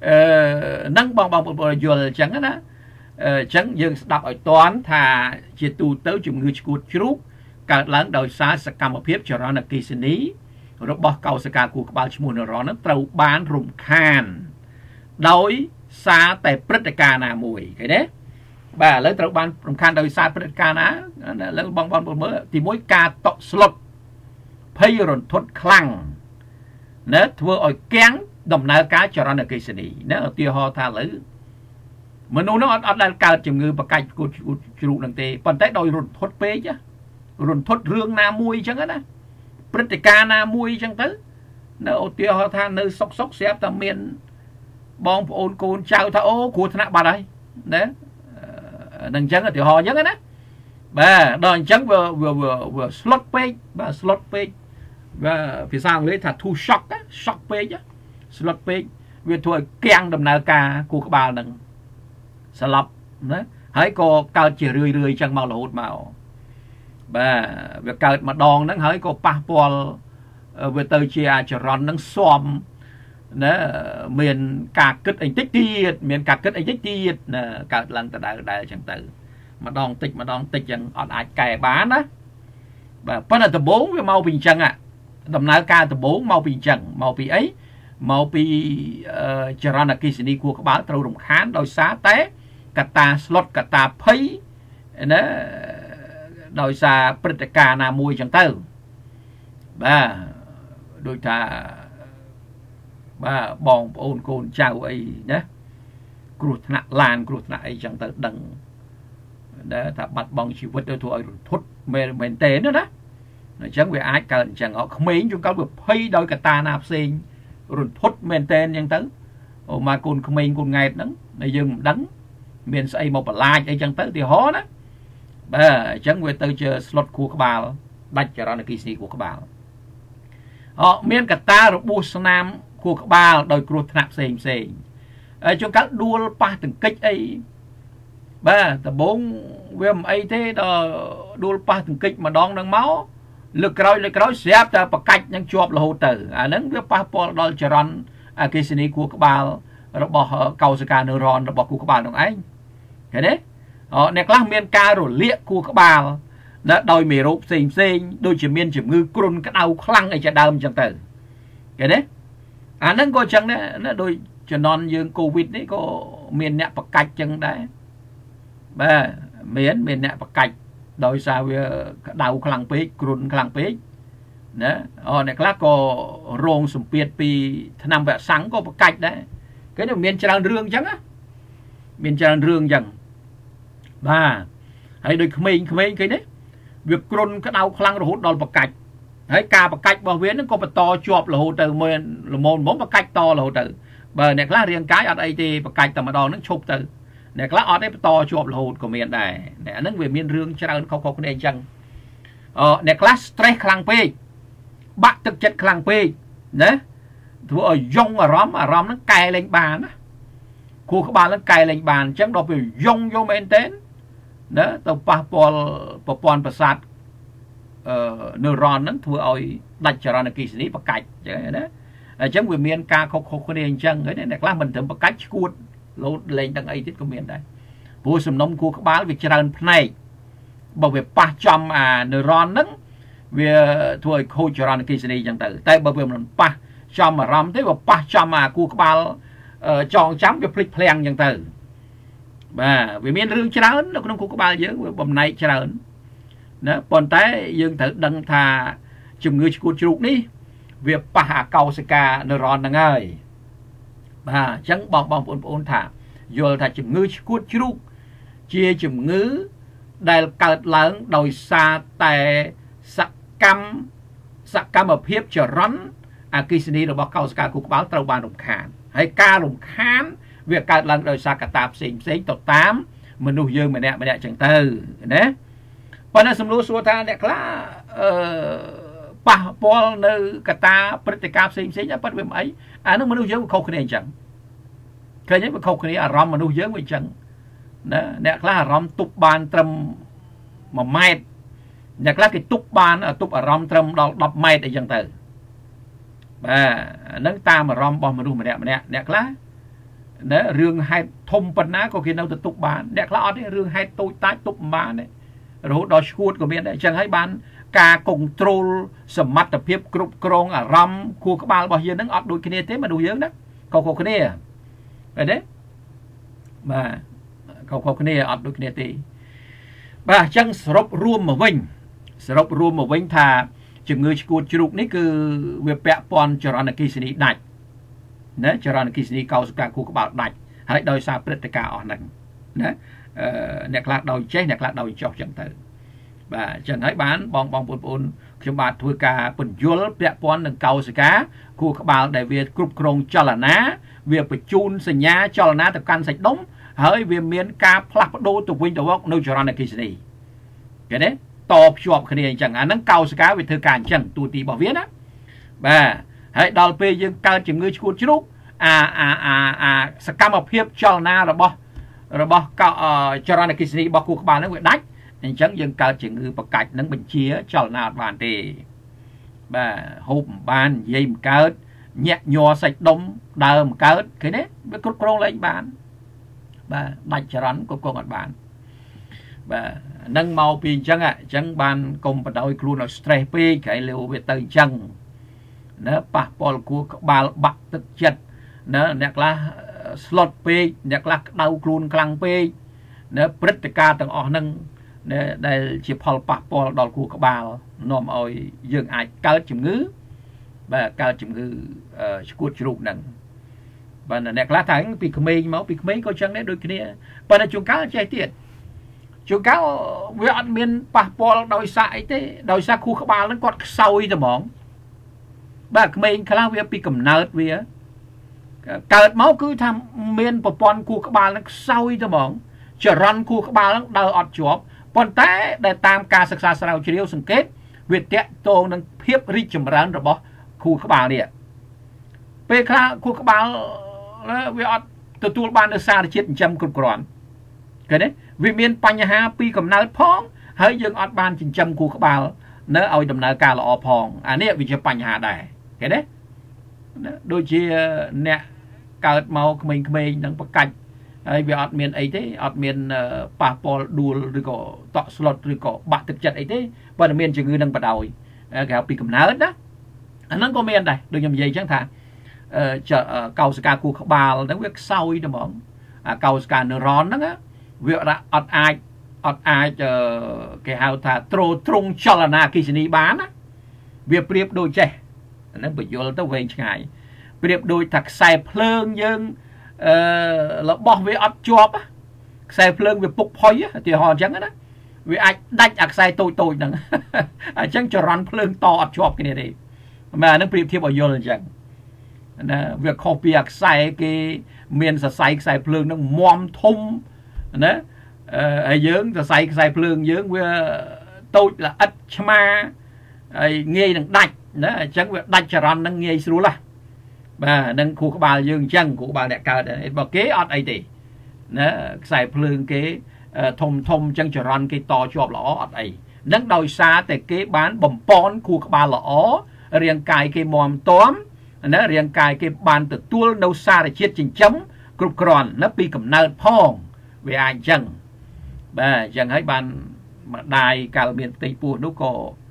nâng bằng bằng bằng vừa chẳng á chẳng dừng đọc ở toán thà chỉ tu tới chụp người chụp chụp cả lãng đời xa sẽ cầm một phép cho nó là kỳ sinh lý rồi bỏ cầu sẽ cả của các bạn muốn nó nó trâu bán rụng khan đối xa tại bất cả nào mùi cái đấy bà lấy trâu bán rụng khan đời xa bất cả ná lấy bằng bằng bằng mới thì mỗi ca tọ slot pay rồi thuật khăng nếu thua ở kén đồng nào cá cho nó cái gì nếu ở tiêu ho tha lử mình nói nó ở đây cao chừng người bậc cạnh của chủ đằng tề còn tới đòi run thoát pê chứ run thoát rương na mui chẳng á bất ca na mui chẳng tới nếu tiêu ho tha nơi sốc sốc xếp ta miền bong ôn côn chào tha ô của thằng bà đây đấy đằng chẳng là tiêu ho nhớ đó bà đòn chẳng vừa vừa vừa vừa slot pê và slot pê và phía sau lấy thật thu shock á shock pê chứ slot page việc thôi keng đầm nào ca của các bà đừng sẽ lọc đấy hãy có cao chỉ rười rười chẳng màu là hút màu và việc cao mà đòn nó hãy có passport về tới chia cho ròn nó xòm đấy miền cả kết ảnh tích tiệt miền cả kết ảnh tích tiệt cả lần từ đại đại chẳng từ mà đòn tích mà đòn tích chẳng ọt ai cài bán đó và phân là từ bốn với màu bình chân à đầm nào ca từ bốn màu bình chân màu bị ấy màu bị chờ ra là kỳ sĩ của các bạn trâu đồng khán đôi xá té cả ta slot cả ta phấy nó đôi xa bất cả là mùi chẳng tư ba đôi ta ba bong ôn côn chào ấy nhé cụt nặng làn cụt nặng ấy chẳng tư đằng để ta bắt bong chịu vật đôi thôi thốt mềm mềm tế nữa đó chẳng về ai cần chẳng họ không mấy chúng ta được phây đôi cả ta nạp sinh rồi thốt men tên nhân tấn mà côn không mình côn ngày đắng này dừng đắng miền xây một lại ấy chẳng tới thì hó đó bà chẳng về tới chờ slot của các bà bạch cho nó là kỳ sĩ của các bà họ miền cả ta rồi bu nam của các bà đôi cột nạp xềm xềm cho các đua ba từng cách ấy ba tờ bốn viêm ấy thế đó đua ba từng cách mà đón đang máu lực rồi lực rồi xếp ta bậc cách những chụp là hỗ trợ à nâng với passport đôi chờ run à cái gì của các bạn rồi bỏ cầu sự cả neuron rồi bỏ của các bạn đồng anh cái đấy họ này là miền ca rồi liệt của các bạn đã đôi mì rụp xình xình đôi chỉ miền chỉ ngư cồn cái đầu khăng ấy chả đâm chẳng tử cái đấy à nâng coi chẳng đấy nó đôi cho non dương covid đấy có miền nẹt bậc cách chẳng đấy ba miền miền nẹt bậc cách đôi sao đầu khăng pê cồn khăng pê đấy họ này là có rong sủng piệt pi năm vẽ sáng có một cách đấy cái này miền tràn rương chẳng á miền tràn rương chẳng ba hãy đôi mình mình cái đấy việc cồn cái đầu khăng rồi hút đòn một cách đấy cả một cách bảo viễn nó có một to chọp là hỗ trợ mình là một món một cách to là hỗ trợ bờ này là riêng cái ở đây thì một cách tầm đòn nó chụp từ này là ở đây to chọp là hột của miền này để nó về miền rương tràn không không này chẳng ờ này là stress khăng pi bắt thực chất khăng pi đấy thua ở dông ở róm ở róm nó cài lên bàn á khu các bạn nó cài lên bàn chẳng đó về dông vô men tên đó tàu passport passport passport neuron nó thua ở đặt cho nó kỳ sĩ bậc cách đấy chẳng về miền ca không không nên chẳng đấy này là mình thử bậc cách cuốn lột lên tầng ấy tiết của miền đây vô sầm nông khu các bạn việc tràn này bảo vệ ba trăm à neuron nó về thôi khôi cho nó kỳ sĩ chẳng tử tại bởi vì mình ba chom mà rầm thế và pa chom mà cua bao chọn chấm cho phịch phènอย่างទៅបាទវាមានរឿងច្រើននៅក្នុងគូក្បាលយើងវាបំណែកច្រើនណាប៉ុន្តែយើងត្រូវដឹងថាជំងឺឆ្កួតជ្រូកនេះវាប៉ះអាកោសិកានឺរ៉នហ្នឹងហើយបាទអញ្ចឹងបងបងប្អូនប្អូនថាយល់ថាជំងឺឆ្កួតជ្រូកជាជំងឺដែលកើតឡើងដោយសារតែសកម្មសកម្មភាពចរន្តអគ្គិសនីរបស់កោសិកាគូក្បាលត្រូវបានរំខានហើយការរំខានវាកើតឡើងដោយសារកត្តាផ្សេងផ្សេងទៅតាមមនុស្សយើងម្នាក់ម្នាក់ចឹងទៅណាប៉ុន្តែសំណួរសួរថាអ្នកខ្លះអឺប៉ះពាល់នៅកត្តាព្រឹត្តិការណ៍ផ្សេងផ្សេងប៉ុន្តែវាមិនអីអានោះមនុស្សយើងវាខុសគ្នាអញ្ចឹងឃើញទេវាខុសគ្នាអារម្មណ៍មនុស្សយើងវាអញ្ចឹងណាអ្នកខ្លះអារម្មណ៍ទប់បានត្រឹមមួយម៉ែត្រអ្នកខ្លះគេទប់បានទប់អារម្មណ៍ត្រឹមដល់ដប់ម៉ែត្រអីចឹងទៅបាទហ្នឹងតាមអារម្មណ៍របស់មនុស្សម្នាក់ម្នាក់អ្នកខ្លះណារឿងហេតុធំប៉ុណ្ណាក៏គេនៅទៅទប់បានអ្នកខ្លះអត់ទេរឿងហេតុតូចតាចទប់មិនបានទេរហូតដល់ឈួតក៏មានដែរអញ្ចឹងហើយបានការគង់ត្រូលសមត្ថភាពគ្រប់គ្រងអារម្មណ៍ខួរក្បាលរបស់យើងហ្នឹងអត់ដូចគ្នាទេមនុស្សយើងណាខុសៗគ្នាឃើញទេបាទខុសៗគ្នាអត់ដូចគ្នាទេបាទអញ្ចឹងសរុបរួមមកវិញសរុបរួមមកវិញថាជំងឺឆ្កួតជ្រូកនេះគឺវាពាក់ព័ន្ធចរន្តអគ្គិសនីដាច់ណាចរន្តអគ្គិសនីកោសិកាខួរក្បាលដាច់ហើយដោយសារព្រឹត្តិការណ៍អស់ហ្នឹងណាអឺអ្នកខ្លះដោយចេះអ្នកខ្លះដោយចោះចឹងទៅបាទអញ្ចឹងហើយបានបងបងប្អូនខ្ញុំបាទធ្វើការពន្យល់ពាក់ព័ន្ធនឹងកោសិកាខួរក្បាលដែលវាគ្រប់គ្រងចលនាវាបញ្ជូនសញ្ញាចលនាទៅកាន់សាច់ដុំហើយវាមានការផ្លាស់ប្ដូរទៅវិញទៅមកនៅចរន្តអគ្គិសនីឃើញទេតភ្ជាប់គ្នាអញ្ចឹងអាហ្នឹងកោសិកាវាធ្វើការអញ្ចឹងទូទីរបស់វាណាបាទហើយដល់ពេលយើងកើតជំងឺឆ្កួតជ្រូកអាអាអាអាសកម្មភាពចលនារបស់របស់ចរន្តអគ្គិសនីរបស់ខួរក្បាលហ្នឹងវាដាច់អញ្ចឹងយើងកើតជំងឺបកាច់នឹងបញ្ជាចលនាអត់បានទេបាទហូបមិនបាននិយាយមិនកើតញាក់ញ័រសាច់ដុំដើមកើតឃើញទេវាគ្រប់គ្រងលែងបានបាទដាច់ចរន្តគ្រប់គ្រងអត់បានបាទនឹងមកពីអញ្ចឹងអញ្ចឹងបានកុំបដោយខ្លួនឲ្យ stress ពេកក្រៃលើវាទៅអញ្ចឹងណាប៉ះពាល់គួរក្បាលបាក់ទឹកចិត្តណាអ្នកខ្លះស្លុតពេកអ្នកខ្លះក្តៅខ្លួនខ្លាំងពេកណាព្រឹត្តិការណ៍ទាំងអស់ហ្នឹងដែលជាផលប៉ះពាល់ដល់គួរក្បាលនាំឲ្យយើងអាចកើតជំងឺបាទកើតជំងឺឆ្កួតជ្រូកហ្នឹងបាទអ្នកខ្លះថាពីក្មេងមកពីក្មេងក៏ចឹងដែរដូចគ្នាប៉ុន្តែជួនកាលចេះទៀតជួនកាលវាអត់មានប៉ះពាល់ដោយសារអីទេដោយសារខួរក្បាលហ្នឹងគាត់ខ្សោយតែហ្មងបាទក្មេងខ្លះវាពីកំណើតវាកើតមកគឺថាមានប្រព័ន្ធខួរក្បាលហ្នឹងខ្សោយតែហ្មងចរន្តខួរក្បាលហ្នឹងដើរអត់ជាប់ប៉ុន្តែដែលតាមការសិក្សាស្រាវជ្រាវសង្កេតវាតាក់ទងនឹងភាពរីកចម្រើនរបស់ខួរក្បាលនេះពេលខ្លះខួរក្បាលវាអត់ទទួលបាននូវសារជាតិចិញ្ចឹមគ្រប់គ្រាន់ឃើញទេវាមានបញ្ហាពីកំណើតផងហើយយើងអត់បានចិញ្ចឹមខួរក្បាលនៅឲ្យដំណើរការល្អផងអានេះវាជាបញ្ហាដែរឃើញទេដូចជាអ្នកកើតមកក្មេងៗនឹងបកាច់ហើយវាអត់មានអីទេអត់មានប៉ះពាល់ដួលឬក៏តក់ស្លុតឬក៏បាក់ទឹកចិត្តអីទេបើតែមានជំងឺនឹងបដ ாய் គេហៅពីកំណើតណាអាហ្នឹងក៏មានដែរដូចខ្ញុំនិយាយអញ្ចឹងថាកោសិកាខួរក្បាលហ្នឹងវាខ្សោយតែហ្មងអាកោសិកានឺរ៉នហ្នឹងវាអត់អាចអត់អាចគេហៅថាទ្រទ្រង់ចលនាអគ្គិសនីបានណាវាប្រៀបដូចចេះហ្នឹងបញ្យល់ទៅវែងឆ្ងាយប្រៀបដូចថាខ្សែភ្លើងយើងអឺរបស់វាអត់ជាប់ខ្សែភ្លើងវាពុកផុយឧទាហរណ៍អញ្ចឹងណាវាអាចដាច់អាខ្សែតូចតូចហ្នឹងអញ្ចឹងចរន្តភ្លើងតអត់ជាប់គ្នាទេមែនអានឹងប្រៀបធៀបឲ្យយល់អញ្ចឹងណាវាខុសពីអាខ្សែគេមានសរសៃខ្សែភ្លើងហ្នឹងមាំធំណាអឺហើយយើងសរសៃខ្សែភ្លើងយើងវាតូចល្អិតឆ្មាហើយងាយនឹងដាច់ណាអញ្ចឹងវាដាច់ចរន្តហ្នឹងងាយស្រួលណាបាទនឹងខួរក្បាលយើងអញ្ចឹងខួរក្បាលអ្នកកើតបើគេអត់អីទេណាខ្សែភ្លើងគេធំធំអញ្ចឹងចរន្តគេតជាប់ល្អអត់អីនឹងដោយសារតែគេបានបំពន់ខួរក្បាលល្អរាងកាយគេមាំទាំណារាងកាយគេបានទទួលនៅសារជាតិចិញ្ចឹមគ្រប់គ្រាន់ណាពីកំណើតផងវាអាចអញ្ចឹងបាទអញ្ចឹងហើយបានម្ដាយកាលមានផ្ទៃពោះនោះក៏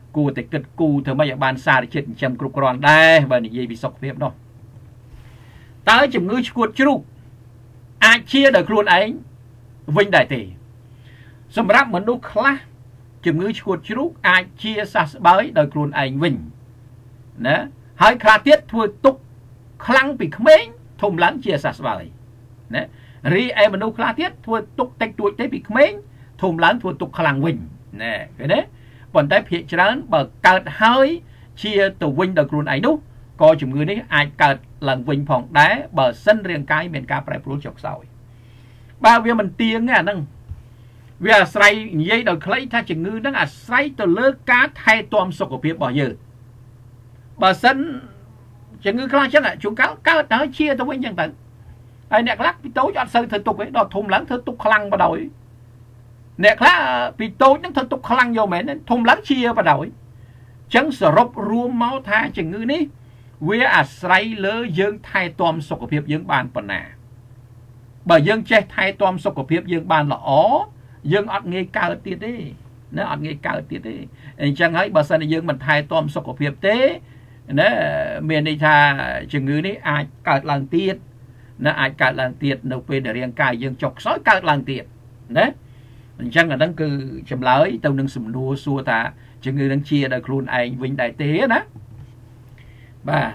គួរតែគិតគូរធ្វើម៉េចឲ្យបានសារជាតិចិញ្ចឹមគ្រប់គ្រាន់ដែរបើនិយាយពីសុខភាពនោះតើជំងឺឆ្កួតជ្រូកអាចជាដោយខ្លួនឯងវិញដែរទេសម្រាប់មនុស្សខ្លះជំងឺឆ្កួតជ្រូកអាចជាសះស្បើយដោយខ្លួនឯងវិញណាហើយខ្លះទៀតធ្វើទុកខ្លាំងពីក្មេងធំឡើងជាសះស្បើយណារីឯមនុស្សខ្លះទៀតធ្វើទុកតិចតួចទេពីក្មេងធំឡើងធ្វើទុកខ្លាំងវិញណែឃើញទេប៉ុន្តែភាគច្រើនបើកើតហើយជាទៅវិញដោយខ្លួនឯងនោះក៏ជំងឺនេះអាចកើតឡើងវិញផងដែរបើសិនរាងកាយមានការប្រែប្រួលចុះខ្សោយបើវាមិនទៀងទេអាហ្នឹងវាអាស្រ័យនិយាយដោយខ្លីថាជំងឺហ្នឹងអាស្រ័យទៅលើការថែទាំសុខភាពរបស់យើងបើសិនជំងឺខ្លះចឹងជួនកាលកើតទៅជាទៅវិញចឹងទៅហើយអ្នកខ្លះពីតូចអត់សូវធ្វើទុកទេដល់ធំឡើងធ្វើទុកខ្លាំងបដ ாய் អ្នកខ្លះពីតូចហ្នឹងធ្វើទុកខ្លាំងយកមែនធំឡើងជាបដ ாய் ចឹងសរុបរួមមកថាជំងឺនេះវាអាស្រ័យលើយើងថែទាំសុខភាពយើងបានប៉ុណ្ណាបើយើងចេះថែទាំសុខភាពយើងបានល្អយើងអត់ងាយកើតទៀតទេណាអត់ងាយកើតទៀតទេអញ្ចឹងហើយបើសិនជាយើងមិនថែទាំសុខភាពទេណាមានន័យថាជំងឺនេះអាចកើតឡើងទៀតណាអាចកើតឡើងទៀតនៅពេលដែលរាងកាយយើងចុះខ្សោយកើតឡើងទៀតណាអញ្ចឹងអាហ្នឹងគឺចម្លើយទៅនឹងសំណួរសួរថាជំងឺនឹងជាដោយខ្លួនឯងវិញដែរទេណាបាទ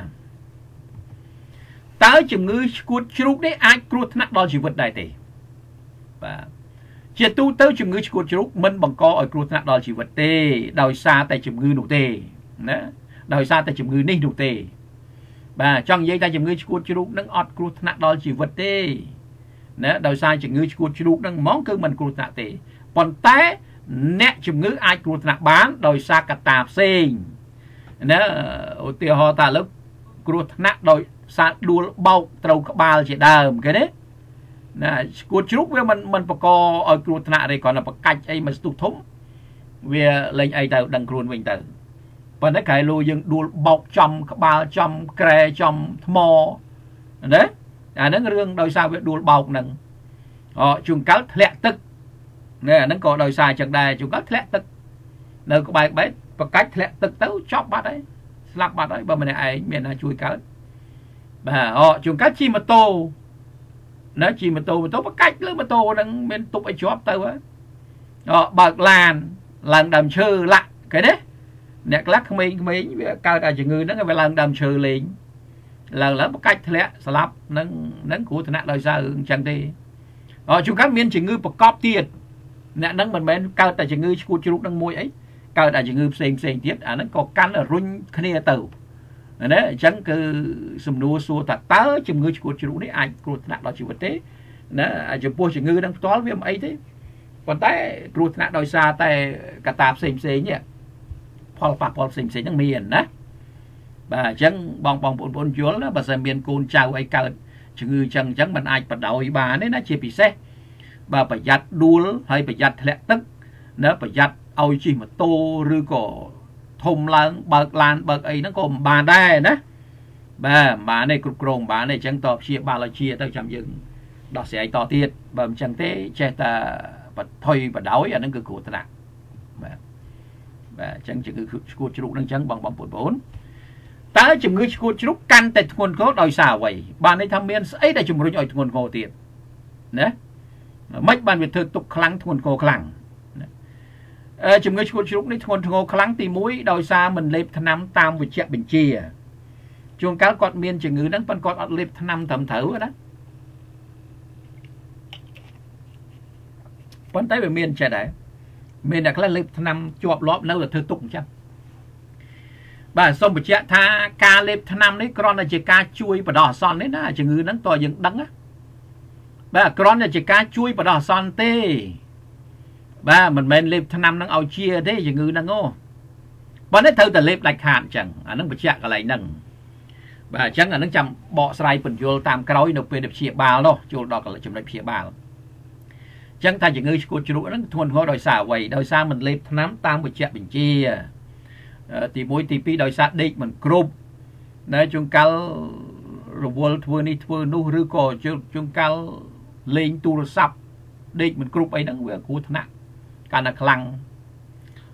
តើជំងឺឆ្កួតជ្រូកនេះអាចគ្រោះថ្នាក់ដល់ជីវិតដែរទេបាទជាទូទៅជំងឺឆ្កួតជ្រូកមិនបង្កឲ្យគ្រោះថ្នាក់ដល់ជីវិតទេដោយសារតែជំងឺនោះទេណាដោយសារតែជំងឺនេះនោះទេបាទចង់និយាយថាជំងឺឆ្កួតជ្រូកនឹងអត់គ្រោះថ្នាក់ដល់ជីវិតទេណាដោយសារជំងឺឆ្កួតជ្រូកនឹងហ្មងគឺមិនគ្រោះថ្នាក់ទេប៉ុន្តែអ្នកជំងឺអាចគ្រោះថ្នាក់បានដោយសារកត្តាផ្សេងណាឧទាហរណ៍ថាលើគ្រោះថ្នាក់ដោយសារដួលបោកត្រូវក្បាលជាដើមឃើញទេណាឆ្កួតជ្រូកវាមិនមិនបកឲ្យគ្រោះថ្នាក់ទេគ្រាន់តែបកាច់អីមកស្ទុះធំវាលេងអីទៅដឹងខ្លួនវិញទៅប៉ុន្តែក្រែលោយើងដួលបោកចំក្បាលចំក្រែចំថ្មណាអាហ្នឹងរឿងដោយសារវាដួលបោកហ្នឹងអជួនកាលធ្លាក់ទឹកណាអាហ្នឹងក៏ដោយសារចឹងដែរជួនកាលធ្លាក់ទឹកនៅក្បែរបែបបកាច់ធ្លាក់ទឹកទៅចប់បាត់ហើយស្លាប់បាត់ហើយបើម្នាក់ឯងមានណាជួយកើតបាទអជួនកាលជិះម៉ូតូណាជិះម៉ូតូម៉ូតូបកាច់លើម៉ូតូហ្នឹងមានទប់ឲ្យជាប់ទៅអបើកឡានឡើងដើមឈើលាក់ឃើញទេអ្នកខ្លះក្មេងៗវាកើតអាជំងឺហ្នឹងវាឡើងដើមឈើលេងឡើងឡើងបកាច់ធ្លាក់ស្លាប់នឹងនឹងគ្រោះថ្នាក់ដោយសារអញ្ចឹងទេអជួនកាលមានជំងឺប្រកបទៀតអ្នកហ្នឹងមិនមែនកើតតែជំងឺឆ្កួតជ្រូកហ្នឹងមួយអីកើតតែជំងឺផ្សេងផ្សេងទៀតអាហ្នឹងក៏កាន់រុញគ្នាទៅណាអញ្ចឹងគឺសំណួរសួរថាតើជំងឺឆ្កួតជ្រូកនេះអាចគ្រោះថ្នាក់ដល់ជីវិតទេណាចំពោះជំងឺហ្នឹងផ្ទាល់វាមិនអីទេប៉ុន្តែគ្រោះថ្នាក់ដោយសារតែកត្តាផ្សេងផ្សេងនេះផលប៉ះពាល់ផ្សេងផ្សេងហ្នឹងមានណាបាទអញ្ចឹងបងបងប្អូនប្អូនយល់ណាបើសិនមានកូនចៅអីកើតជំងឺអញ្ចឹងអញ្ចឹងมันអាចបដោយបានទេណាជាពិសេសបើប្រយ័ត្នដួលហើយប្រយ័ត្នធ្លាក់ទឹកណាប្រយ័ត្នឲ្យជិះម៉ូតូឬក៏ធំឡើងបើកឡានបើកអីហ្នឹងក៏មិនបានដែរណាបាទមិនបានទេគ្រប់គ្រងមិនបានទេអញ្ចឹងតព្យាបាលឲ្យជាទៅចាំយើងដោះស្រាយតទៀតបើមិនអញ្ចឹងទេចេះតែបថុយបដោយអាហ្នឹងគឺគ្រោះថ្នាក់បាទបាទអញ្ចឹងជំងឺឆ្កួតជ្រូកហ្នឹងអញ្ចឹងបងបងប្អូនតើជំងឺឆ្កួតជ្រូកកាន់តែធ្ងន់ធ្ងរដោយសារអ្វីបានន័យថាមានស្អីដែលជំរុញឲ្យធ្ងន់ធ្ងរទៀតណាមិនបានវាធ្វើទុកខ្លាំងធ្ងន់ធ្ងរខ្លាំងអឺជំងឺឆ្កួតជ្រូកនេះធ្ងន់ធ្ងរខ្លាំងទីមួយដោយសារមិនលេបថ្នាំតាមវេជ្ជបញ្ជាជួនកាលគាត់មានជំងឺហ្នឹងប៉ុន្តែគាត់អត់លេបថ្នាំត្រឹមត្រូវណាប៉ុន្តែវាមានចេះដែរមានអ្នកខ្លះលេបថ្នាំជាប់លាប់នៅតែធ្វើទុកអញ្ចឹងបាទសូមបញ្ជាក់ថាការលេបថ្នាំនេះគ្រាន់តែជាការជួយបដោះអាសន្ននេះណាជំងឺហ្នឹងតើយើងដឹងណាបាទគ្រាន់តែជាការជួយបដោះអាសន្នទេបាទមិនមែនលេបថ្នាំហ្នឹងឲ្យជាទេជំងឺហ្នឹងអូបើនេះត្រូវតែលេបដាច់ខាតអញ្ចឹងអាហ្នឹងបញ្ជាក់កន្លែងហ្នឹងបាទអញ្ចឹងអាហ្នឹងចាំបកស្រាយពន្យល់តាមក្រោយនៅពេលដែលព្យាបាលនោះចូលដល់ចំណុចព្យាបាលអញ្ចឹងថាជំងឺឆ្កួតជ្រូកហ្នឹងធ្ងន់ធ្ងរដោយសារអ្វីដោយសារមិនលេបថ្នាំតាមវេជ្ជបញ្ជាទីមួយទីពីរដោយសារដេកមិនគ្រប់ណាជួនកាលរវល់ធ្វើនេះធ្វើនោះឬក៏ជួនកាលលេងទូរស័ព្ទដេកមិនគ្រប់អីហ្នឹងវាគ្រោះថ្នាក់កាន់តែខ្លាំង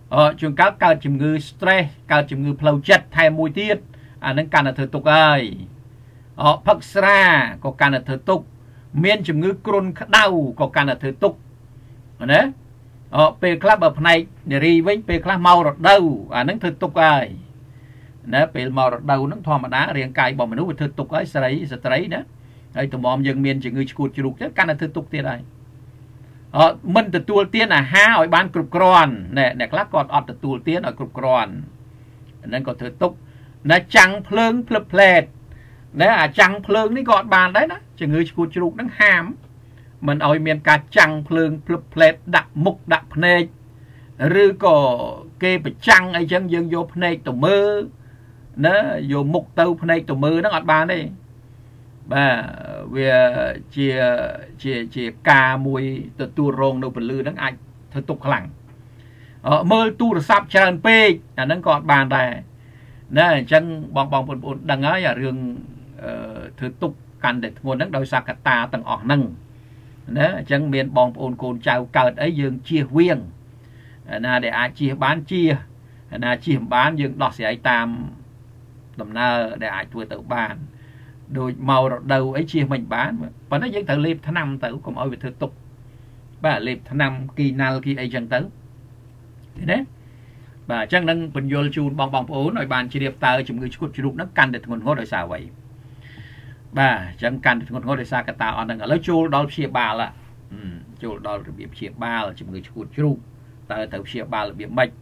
ờ chúng các cao chìm ngư stress cao chìm ngư flow chất thay mùi tiết à nâng càng là thử tục ơi ờ phật ra có càng là thử tục miên chìm ngư côn đau có càng là thử tục đấy ờ pe club ở này để đi với pe club mau rồi đâu à nâng thử tục ơi đấy pe mau rồi đâu nâng thò mà đá riêng cài bỏ mình nút thử tục ấy sấy sấy đó đây tụi mòm dân miên chìm ngư cụt chụp chứ càng là thử tục thế này ờ mình từ tua tiên là ha ở ban cục cron nè nè các con ở từ tua tiên ở cục cron nên có thử tục nó trắng phơn phật phật đấy à trắng phơn ní gọt bàn đấy đó chỉ người cụt chụp nó hàm mình ở miền cả trắng phơn phật phật đặt mục đặt phê rư có kê bị trắng ấy chân dân vô phê tụ mơ nó vô mục tàu phê tụ mơ nó gọt bàn đấy bà về chia chia chia cà mùi từ tu rong đâu phải lư nó ai thôi tục lặng ở mơ tu được sắp tràn pe là nó còn bàn này nè chân bong bong bồn bồn đằng ấy ở rừng thứ tục cần để nguồn nước đôi sạc cả ta tầng ỏn nâng nè chân miền bong bồn cồn chào cợt ấy dương chia viên là để ai chia bán chia là chia bán dương đọt sẽ tam tầm nơ để ai vừa tự bàn đôi màu đầu ấy chia mình bán và nó vẫn tự liệp tháng năm tử cũng ôi về thực tục và liệp tháng năm kỳ nào kỳ ấy chẳng tử thế đấy và chắc nâng bình vô chun bong bong ố nội bàn chỉ điệp tờ chúng người chút chút nó căn được nguồn ngô đời sao vậy và chẳng căn được nguồn ngô đời sao cả tao anh đang ở lấy chun đó chia ba là chun đó là việc chia ba là chúng người chút chút tờ tờ chia ba là việc mạch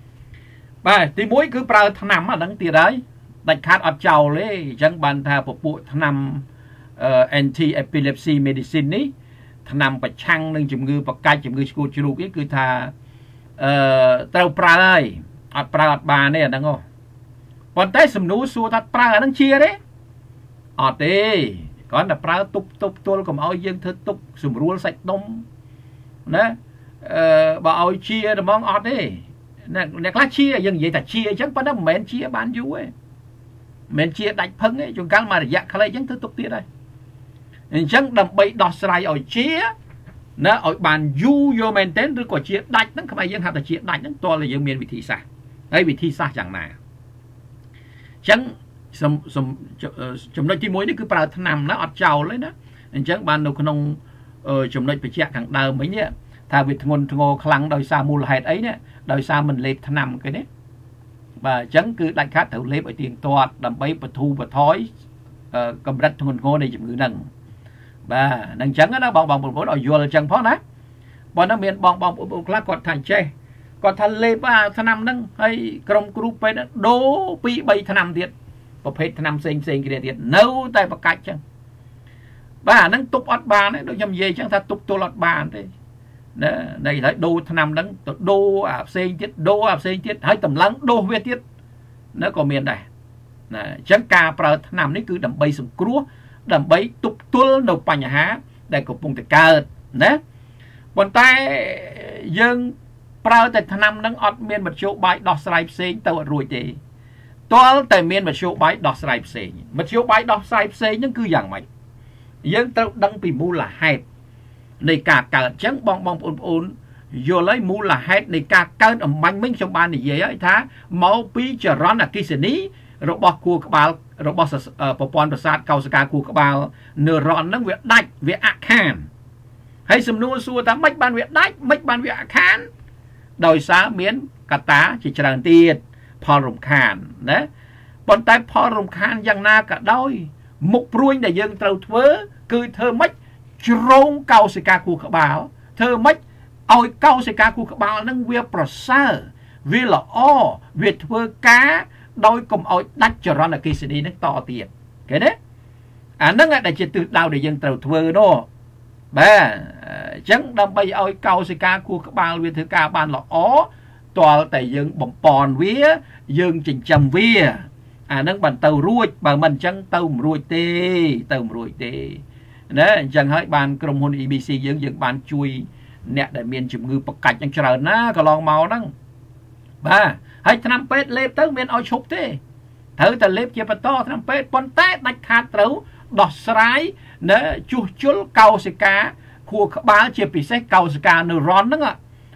và thì mỗi cứ bao tháng năm mà đăng tiền đấy đại khát ở chào lấy chẳng bàn thà phục vụ tháng năm anti epilepsy medicine ní tháng năm phải chăng nâng chủng ngư và cai chủng ngư chủng chủng cái cứ thà tàu pra ơi ở pra ở bà này đang không còn tới sầm núi xua thật pra đang chia đấy ở đây còn là pra tục tục tôi còn ao dương thưa tục sầm rùa sạch đông đấy bà ao chia là mong ở đây nè nè lá chia dân vậy ta chia chẳng phải nó mền chia bán du ấy mình chia đánh phấn ấy chúng các mà dạ khai lấy chẳng thứ tục tiết đây chẳng đầm bay đọt sài ở chia nó ở bàn du vô mình tên rồi có chia đánh nó không ai dân học là chia đánh nó to là dân miền vị thị xa đây vị thị xa chẳng nào chẳng sầm sầm chấm nói chi mối đấy cứ vào tháng năm nó ọt trào lấy đó chẳng ban đầu con ông chấm nói phải chia thằng đầu mấy nhé thà việc ngôn ngô khăng đòi xa mua là hệt ấy nè đòi xa mình lệp tháng năm cái đấy và chẳng cứ đánh khát thử lệp ở tiền toạt đầm bay và thu và thói cầm đất ngôn ngô này chấm ngữ nâng và nâng chẳng nó bong bong một vốn ở vừa là chẳng phó đấy bọn nó miền bong bong một lá còn thành che còn thành lệp à tháng năm nâng hay trong group ấy đó đố bị bay tháng năm tiệt và phê tháng năm sinh sinh cái tiệt nấu tay và cách chẳng và nâng tục ọt bàn đấy đôi nhầm gì chẳng ta tục tôi lọt bàn thế đây thấy đô tháng năm đấng đô áp sinh tiết đô áp sinh tiết hay tầm lắng đô về tiết nó có miền này chẳng ca pro tháng năm đấy cứ đầm bay sùng cua đầm bay tục tuôn đầu bành há để cục vùng tại ca đấy còn tay dân pro tại tháng năm đấng ọt miền một chỗ bài đọt sài sinh tàu rồi thì toa tại miền một chỗ bài đọt sài sinh một chỗ bài đọt sài sinh nhưng cứ dạng mày dân tàu đăng bị mua là hẹp này cả cả chẳng bong bong ôn ôn vô lấy mua là hết này cả cơn ở mạnh minh trong ban này vậy ấy thá máu pi chờ rón là kia ní rồi bọc cua các bạn rồi bọc bộ phậnประสาท cao ska cua các bạn nửa rón nó việc đạch việc ác hàn hay sầm nua xua ta mấy ban việc đạch mấy ban việc ác hàn đòi xá miến cả tá chỉ tràn tiền phò rồng khàn đấy bọn tay phò rồng khàn giang na cả đôi mục ruồi để dân trâu thớ cứ thơ mấy trông cao sẽ ca của các báo thơ mấy ôi cao sẽ ca của các báo nâng việcប្រសើរ vì là o việc thơ cá đôi cùng ôi đắt cho ra là kia sẽ đi nó to tiền cái đấy à nâng là chỉ từ đầu để dân trâu thơ đó bà chẳng đâm bây ôi cao sẽ ca của các báo việc thơ ca ban là ó tòa tại dân bồng bòn vía dân trình trầm vía à nâng bằng tàu ruột bà mình chẳng tàu ruột tê tàu ruột tê đấy chẳng hỏi ban công hôn e bê xê dưỡng dưỡng ban chui nè đại miền chụp ngư bậc cạch chẳng chờ ná có lòng màu nắng ba hay năm pet lép tới miền ao chụp thế thử ta lép chia bát to năm pet pon té đạch hạt trấu đọt sái nè chu chul cao se cá khu bá chia bị xét cao se cá nửa rón đó ạ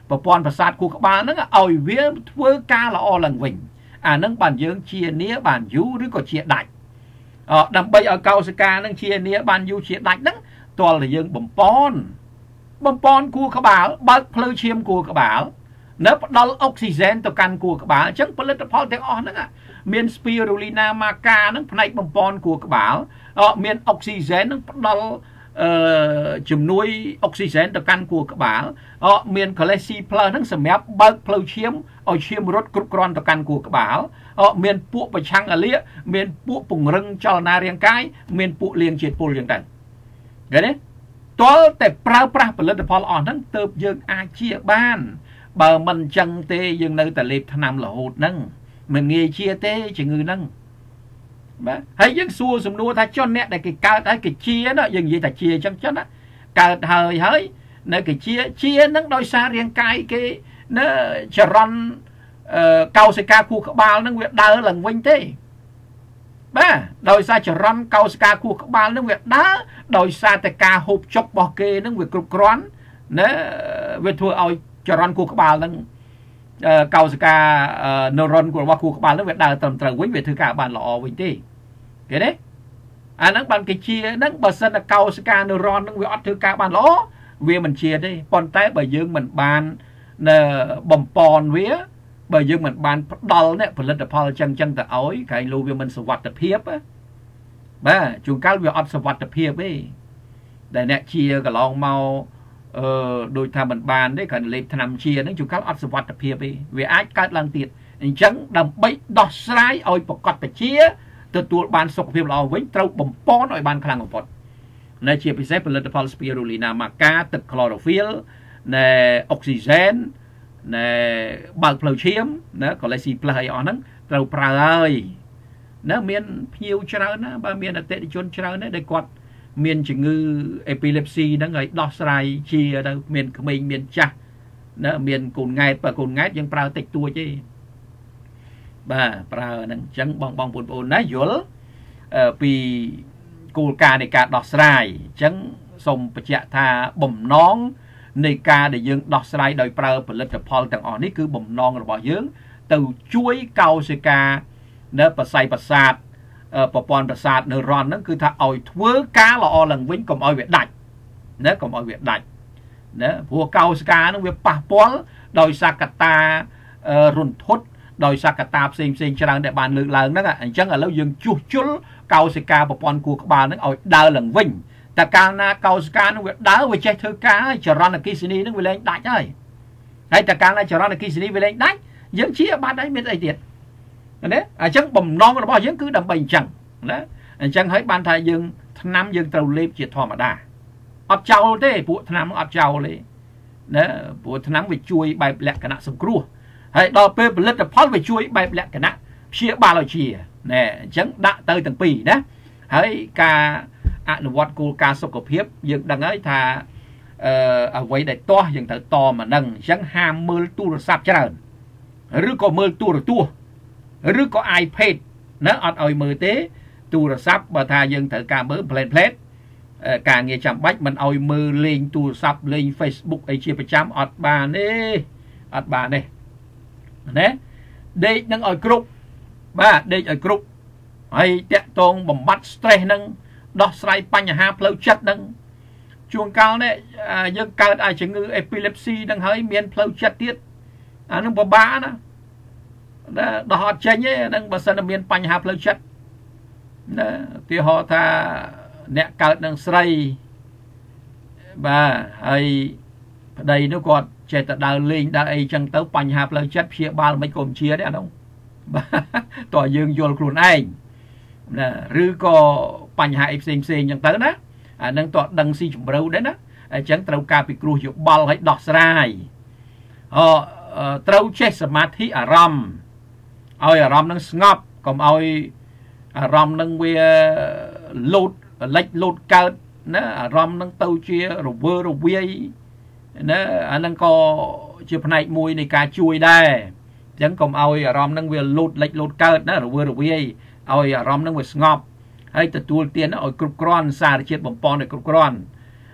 ប្រព័ន្ធប្រសាទខួរក្បាលហ្នឹងឲ្យវាធ្វើការល្អឡើងវិញអាហ្នឹងបានយើងជានាបានយូរឬក៏ជាដាច់អដើម្បីឲ្យកោសិកាហ្នឹងជានាបានយូរជាដាច់ហ្នឹងតលតែយើងបំពន់បំពន់ខួរក្បាលបើកភ្លើឈាមខួរក្បាលនៅផ្ដល់អុកស៊ីហ្សែនទៅកាន់ខួរក្បាលអញ្ចឹងផលិតផលទាំងអស់ហ្នឹងមាន Spirulina maca ហ្នឹងផ្នែកបំពន់ខួរក្បាលមានអុកស៊ីហ្សែនហ្នឹងផ្ដល់អឺជំនួយអុកស៊ីហ្សែនទៅកាន់ខួរក្បាលអមាន Calci Plus ហ្នឹងសម្រាប់បើកផ្លូវឈាមឲ្យឈាមរត់គ្រប់គ្រាន់ទៅកាន់ខួរក្បាលអមានពួកប្រឆាំងអាលៀកមានពួកពង្រឹងចលនារាងកាយមានពួកលាងជាតិពុលយ៉ាងទៅឃើញទេតលតែប្រើប្រាស់ផលិតផលអស់ហ្នឹងទើបយើងអាចជាបានបើមិនអញ្ចឹងទេយើងនៅតែលេបថ្នាំរហូតហ្នឹងមិនងាយជាទេជំងឺហ្នឹងបាទហើយយើងសួរសំណួរថាចុះអ្នកដែលគេកើតហើយគេជាណាយើងនិយាយថាជាអញ្ចឹងចុះណាកើតហើយហើយនៅគេជាជាហ្នឹងដោយសាររាងកាយគេនៅចរន្តកោសិកាខួរក្បាលហ្នឹងវាដើរឡើងវិញទេបាទដោយសារចរន្តកោសិកាខួរក្បាលហ្នឹងវាដើរដោយសារតែការហូបចុករបស់គេហ្នឹងវាគ្រប់គ្រាន់ណាវាធ្វើឲ្យចរន្តខួរក្បាលហ្នឹងកោសិកាណឺរ៉ុនរបស់ខួរក្បាលហ្នឹងវាដើរត្រឹមត្រូវវិញវាធ្វើការបានល្អវិញទេឃើញទេអាហ្នឹងបានគេជាហ្នឹងបើសិនតែកោសិកាណឺរ៉ុនហ្នឹងវាអត់ធ្វើការបានល្អវាមិនជាទេប៉ុន្តែបើយើងមិនបាននៅបំពន់វាបើយើងមិនបានផ្ដល់នេះផលិតផលចឹងចឹងទៅឲ្យក្រែងលោវាមិនសុវត្ថិភាពបាទជួនកាលវាអត់សុវត្ថិភាពទេដែលអ្នកជាកន្លងមកអឺដូចថាមិនបានទេគ្រាន់តែលេបថ្នាំជាហ្នឹងជួនកាលអត់សុវត្ថិភាពទេវាអាចកើតឡើងទៀតអញ្ចឹងដើម្បីដោះស្រាយឲ្យប្រកបជាទទួលបានសុខភាពល្អវិញត្រូវបំពន់ឲ្យបានខ្លាំងបំផុតនៅជាពិសេសផលិតផល Spirulina maca ទឹក chlorophyll នៃអុកស៊ីហ្សែនណែបើកផ្លូវឈាមណា Calci Plus អីអស់ហ្នឹងត្រូវប្រើហើយណាមានភ្ញៀវច្រើនណាបើមានអតិថិជនច្រើនណាដែលគាត់មានជំងឺ epilepsy ហ្នឹងហើយដោះស្រាយជាទៅមានក្មេងមានចាស់ណាមានកូនង៉ែតបើកូនង៉ែតយើងប្រើតិចតួចទេបាទប្រើហ្នឹងអញ្ចឹងបងបងប្អូនណាយល់ពីគោលការណ៍នៃការដោះស្រាយអញ្ចឹងសូមបញ្ជាក់ថាបំណងនៃការដែលយើងដោះស្រាយដោយប្រើផលិតផលទាំងអស់នេះគឺបំណងរបស់យើងទៅជួយកោសិកានៅប្រស័យប្រសាទប្រព័ន្ធប្រសាទនៅរ៉នហ្នឹងគឺថាឲ្យធ្វើការល្អឡើងវិញកុំឲ្យវាដាច់ណាកុំឲ្យវាដាច់ណាព្រោះកោសិកាហ្នឹងវាប៉ះពាល់ដោយសារកត្តារន្ធត់ដោយសារកត្តាផ្សេងផ្សេងច្រើនដែលបានលើកឡើងហ្នឹងអញ្ចឹងឥឡូវយើងជួសជុលកោសិកាប្រព័ន្ធខួរក្បាលហ្នឹងឲ្យដើរឡើងវិញតែកាលណាកោសិកានឹងវាដើរវាចេះធ្វើការចរន្តអគ្គិសនីនឹងវាលែងដាច់ហើយហើយតែកាលណាចរន្តអគ្គិសនីវាលែងដាច់យើងជាបាត់ហើយមានអីទៀតណាអញ្ចឹងបំណងរបស់យើងគឺដើម្បីអញ្ចឹងណាអញ្ចឹងហើយបានថាយើងថ្នាំយើងត្រូវលេបជាធម្មតាអត់ចោលទេពួកថ្នាំអត់ចោលទេណាព្រោះថ្នាំវាជួយបែបលក្ខណៈសង្គ្រោះហើយដល់ពេលផលិតផលវាជួយបែបលក្ខណៈព្យាបាលឲ្យជាណែអញ្ចឹងដាក់ទៅទាំងពីរណាហើយការអនុវត្តគោលការណ៍សុខភាពយើងដឹងហើយថាអឺអ្វីដែលទាស់យើងត្រូវតមកនឹងអញ្ចឹងហាមមើលទូរស័ព្ទច្រើនឬក៏មើលទូរទស្សន៍ឬក៏ iPad ណាអត់ឲ្យមើលទេទូរស័ព្ទបើថាយើងត្រូវការមើល ផ្លែតផ្លែតការងារចាំបាច់មិនឲ្យមើលលេងទូរស័ព្ទលេង Facebook អីជាប្រចាំអត់បានទេអត់បានទេណាដេកនឹងឲ្យគ្រប់បាទដេកឲ្យគ្រប់ហើយតាក់ទងបំបត្តិ stress នឹងដោះស្រាយបញ្ហាផ្លូវចិត្តនឹងជួនកាលនេះយើងកើតឲ្យជំងឺ epilepsy នឹងហើយមានផ្លូវចិត្តទៀតអានឹងពិបាកណាដោះអត់ចេញទេនឹងបើសិនតែមានបញ្ហាផ្លូវចិត្តណាឧទាហរណ៍ថាអ្នកកើតនឹងស្រីបាទហើយប្តីនោះគាត់ចេះតែដើរលេងដើរអីចឹងទៅបញ្ហាផ្លូវចិត្តព្យាបាលមិនក៏មិនជាទេអានោះបាទតើយើងយល់ខ្លួនឯងណាឬក៏បញ្ហាអីផ្សេងផ្សេងចឹងទៅណាអានឹងតើដឹងស៊ីជម្រៅដែរណាអញ្ចឹងត្រូវការពិគ្រោះយោបល់ឲ្យដោះស្រាយអត្រូវចេះសមាធិអារម្មណ៍ឲ្យអារម្មណ៍នឹងស្ងប់កុំឲ្យអារម្មណ៍នឹងវាលោតលិចលោតកើតណាអារម្មណ៍នឹងទៅជារវើរវាយណាអានឹងក៏ជាផ្នែកមួយនៃការជួយដែរអញ្ចឹងកុំឲ្យអារម្មណ៍នឹងវាលោតលិចលោតកើតណារវើរវាយឲ្យអារម្មណ៍នឹងវាស្ងប់ហើយទទួលទានឲ្យគ្រប់គ្រាន់សារជាតិបំពន់ឲ្យគ្រប់គ្រាន់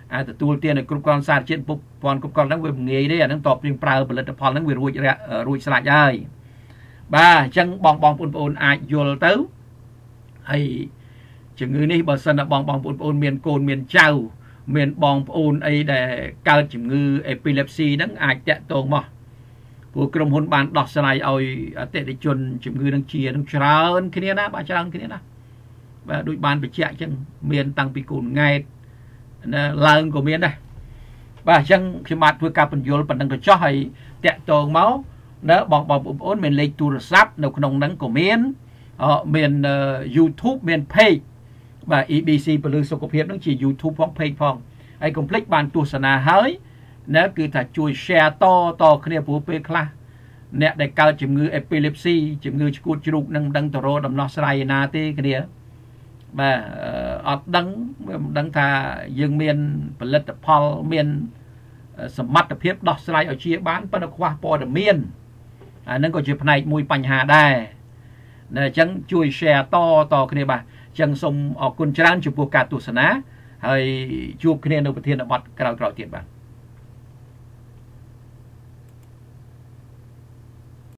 អាទទួលទានឲ្យគ្រប់គ្រាន់សារជាតិពុកពាន់គ្រប់គ្រាន់ហ្នឹងវាងាយទេអាហ្នឹងតបយើងប្រើផលិតផលហ្នឹងវារួចរួចស្រេចហើយបាទអញ្ចឹងបងបងប្អូនអាចយល់ទៅហើយជំងឺនេះបើសិនបងបងប្អូនមានកូនមានចៅមានបងប្អូនអីដែលកើតជំងឺ epilepsy ហ្នឹងអាចតាក់ទងមកព្រោះក្រុមហ៊ុនបានដោះស្រាយឲ្យអតិថិជនជំងឺនឹងជានឹងច្រើនគ្នាណាបាទច្រើនគ្នាណាបាទដូចបានបញ្ជាក់អញ្ចឹងមានតាំងពីកូនង៉ែតឡើងក៏មានដែរបាទអញ្ចឹងខ្ញុំបាទធ្វើការបញ្យល់ប៉ុណ្ណឹងទៅចោះហើយតាក់ទងមកណាបងបងប្អូនមានលេខទូរស័ព្ទនៅក្នុងហ្នឹងក៏មានមាន YouTube មាន page បាទ អ៊ី ប៊ី ស៊ី ពលឺសុខភាពហ្នឹងជា YouTube ផង page ផងហើយកុំភ្លេចបានទស្សនាហើយណាគឺថាជួយ share តតគ្នាព្រោះពេលខ្លះអ្នកដែលកើតជំងឺ epilepsy ជំងឺឆ្កួតជ្រូកនឹងមិនដឹងទៅរកដំណោះស្រាយឯណាទេគ្នាបាទអត់ដឹងមិនដឹងថាយើងមានផលិតផលមានសមត្ថភាពដោះស្រាយឲ្យជាបានប៉ុន្តែខ្វះព័ត៌មានអាហ្នឹងក៏ជាផ្នែកមួយបញ្ហាដែរណាអញ្ចឹងជួយ share តតគ្នាបាទអញ្ចឹងសូមអរគុណច្រើនចំពោះការទស្សនាហើយជួបគ្នានៅប្រធានបទក្រោយៗទៀតបាទ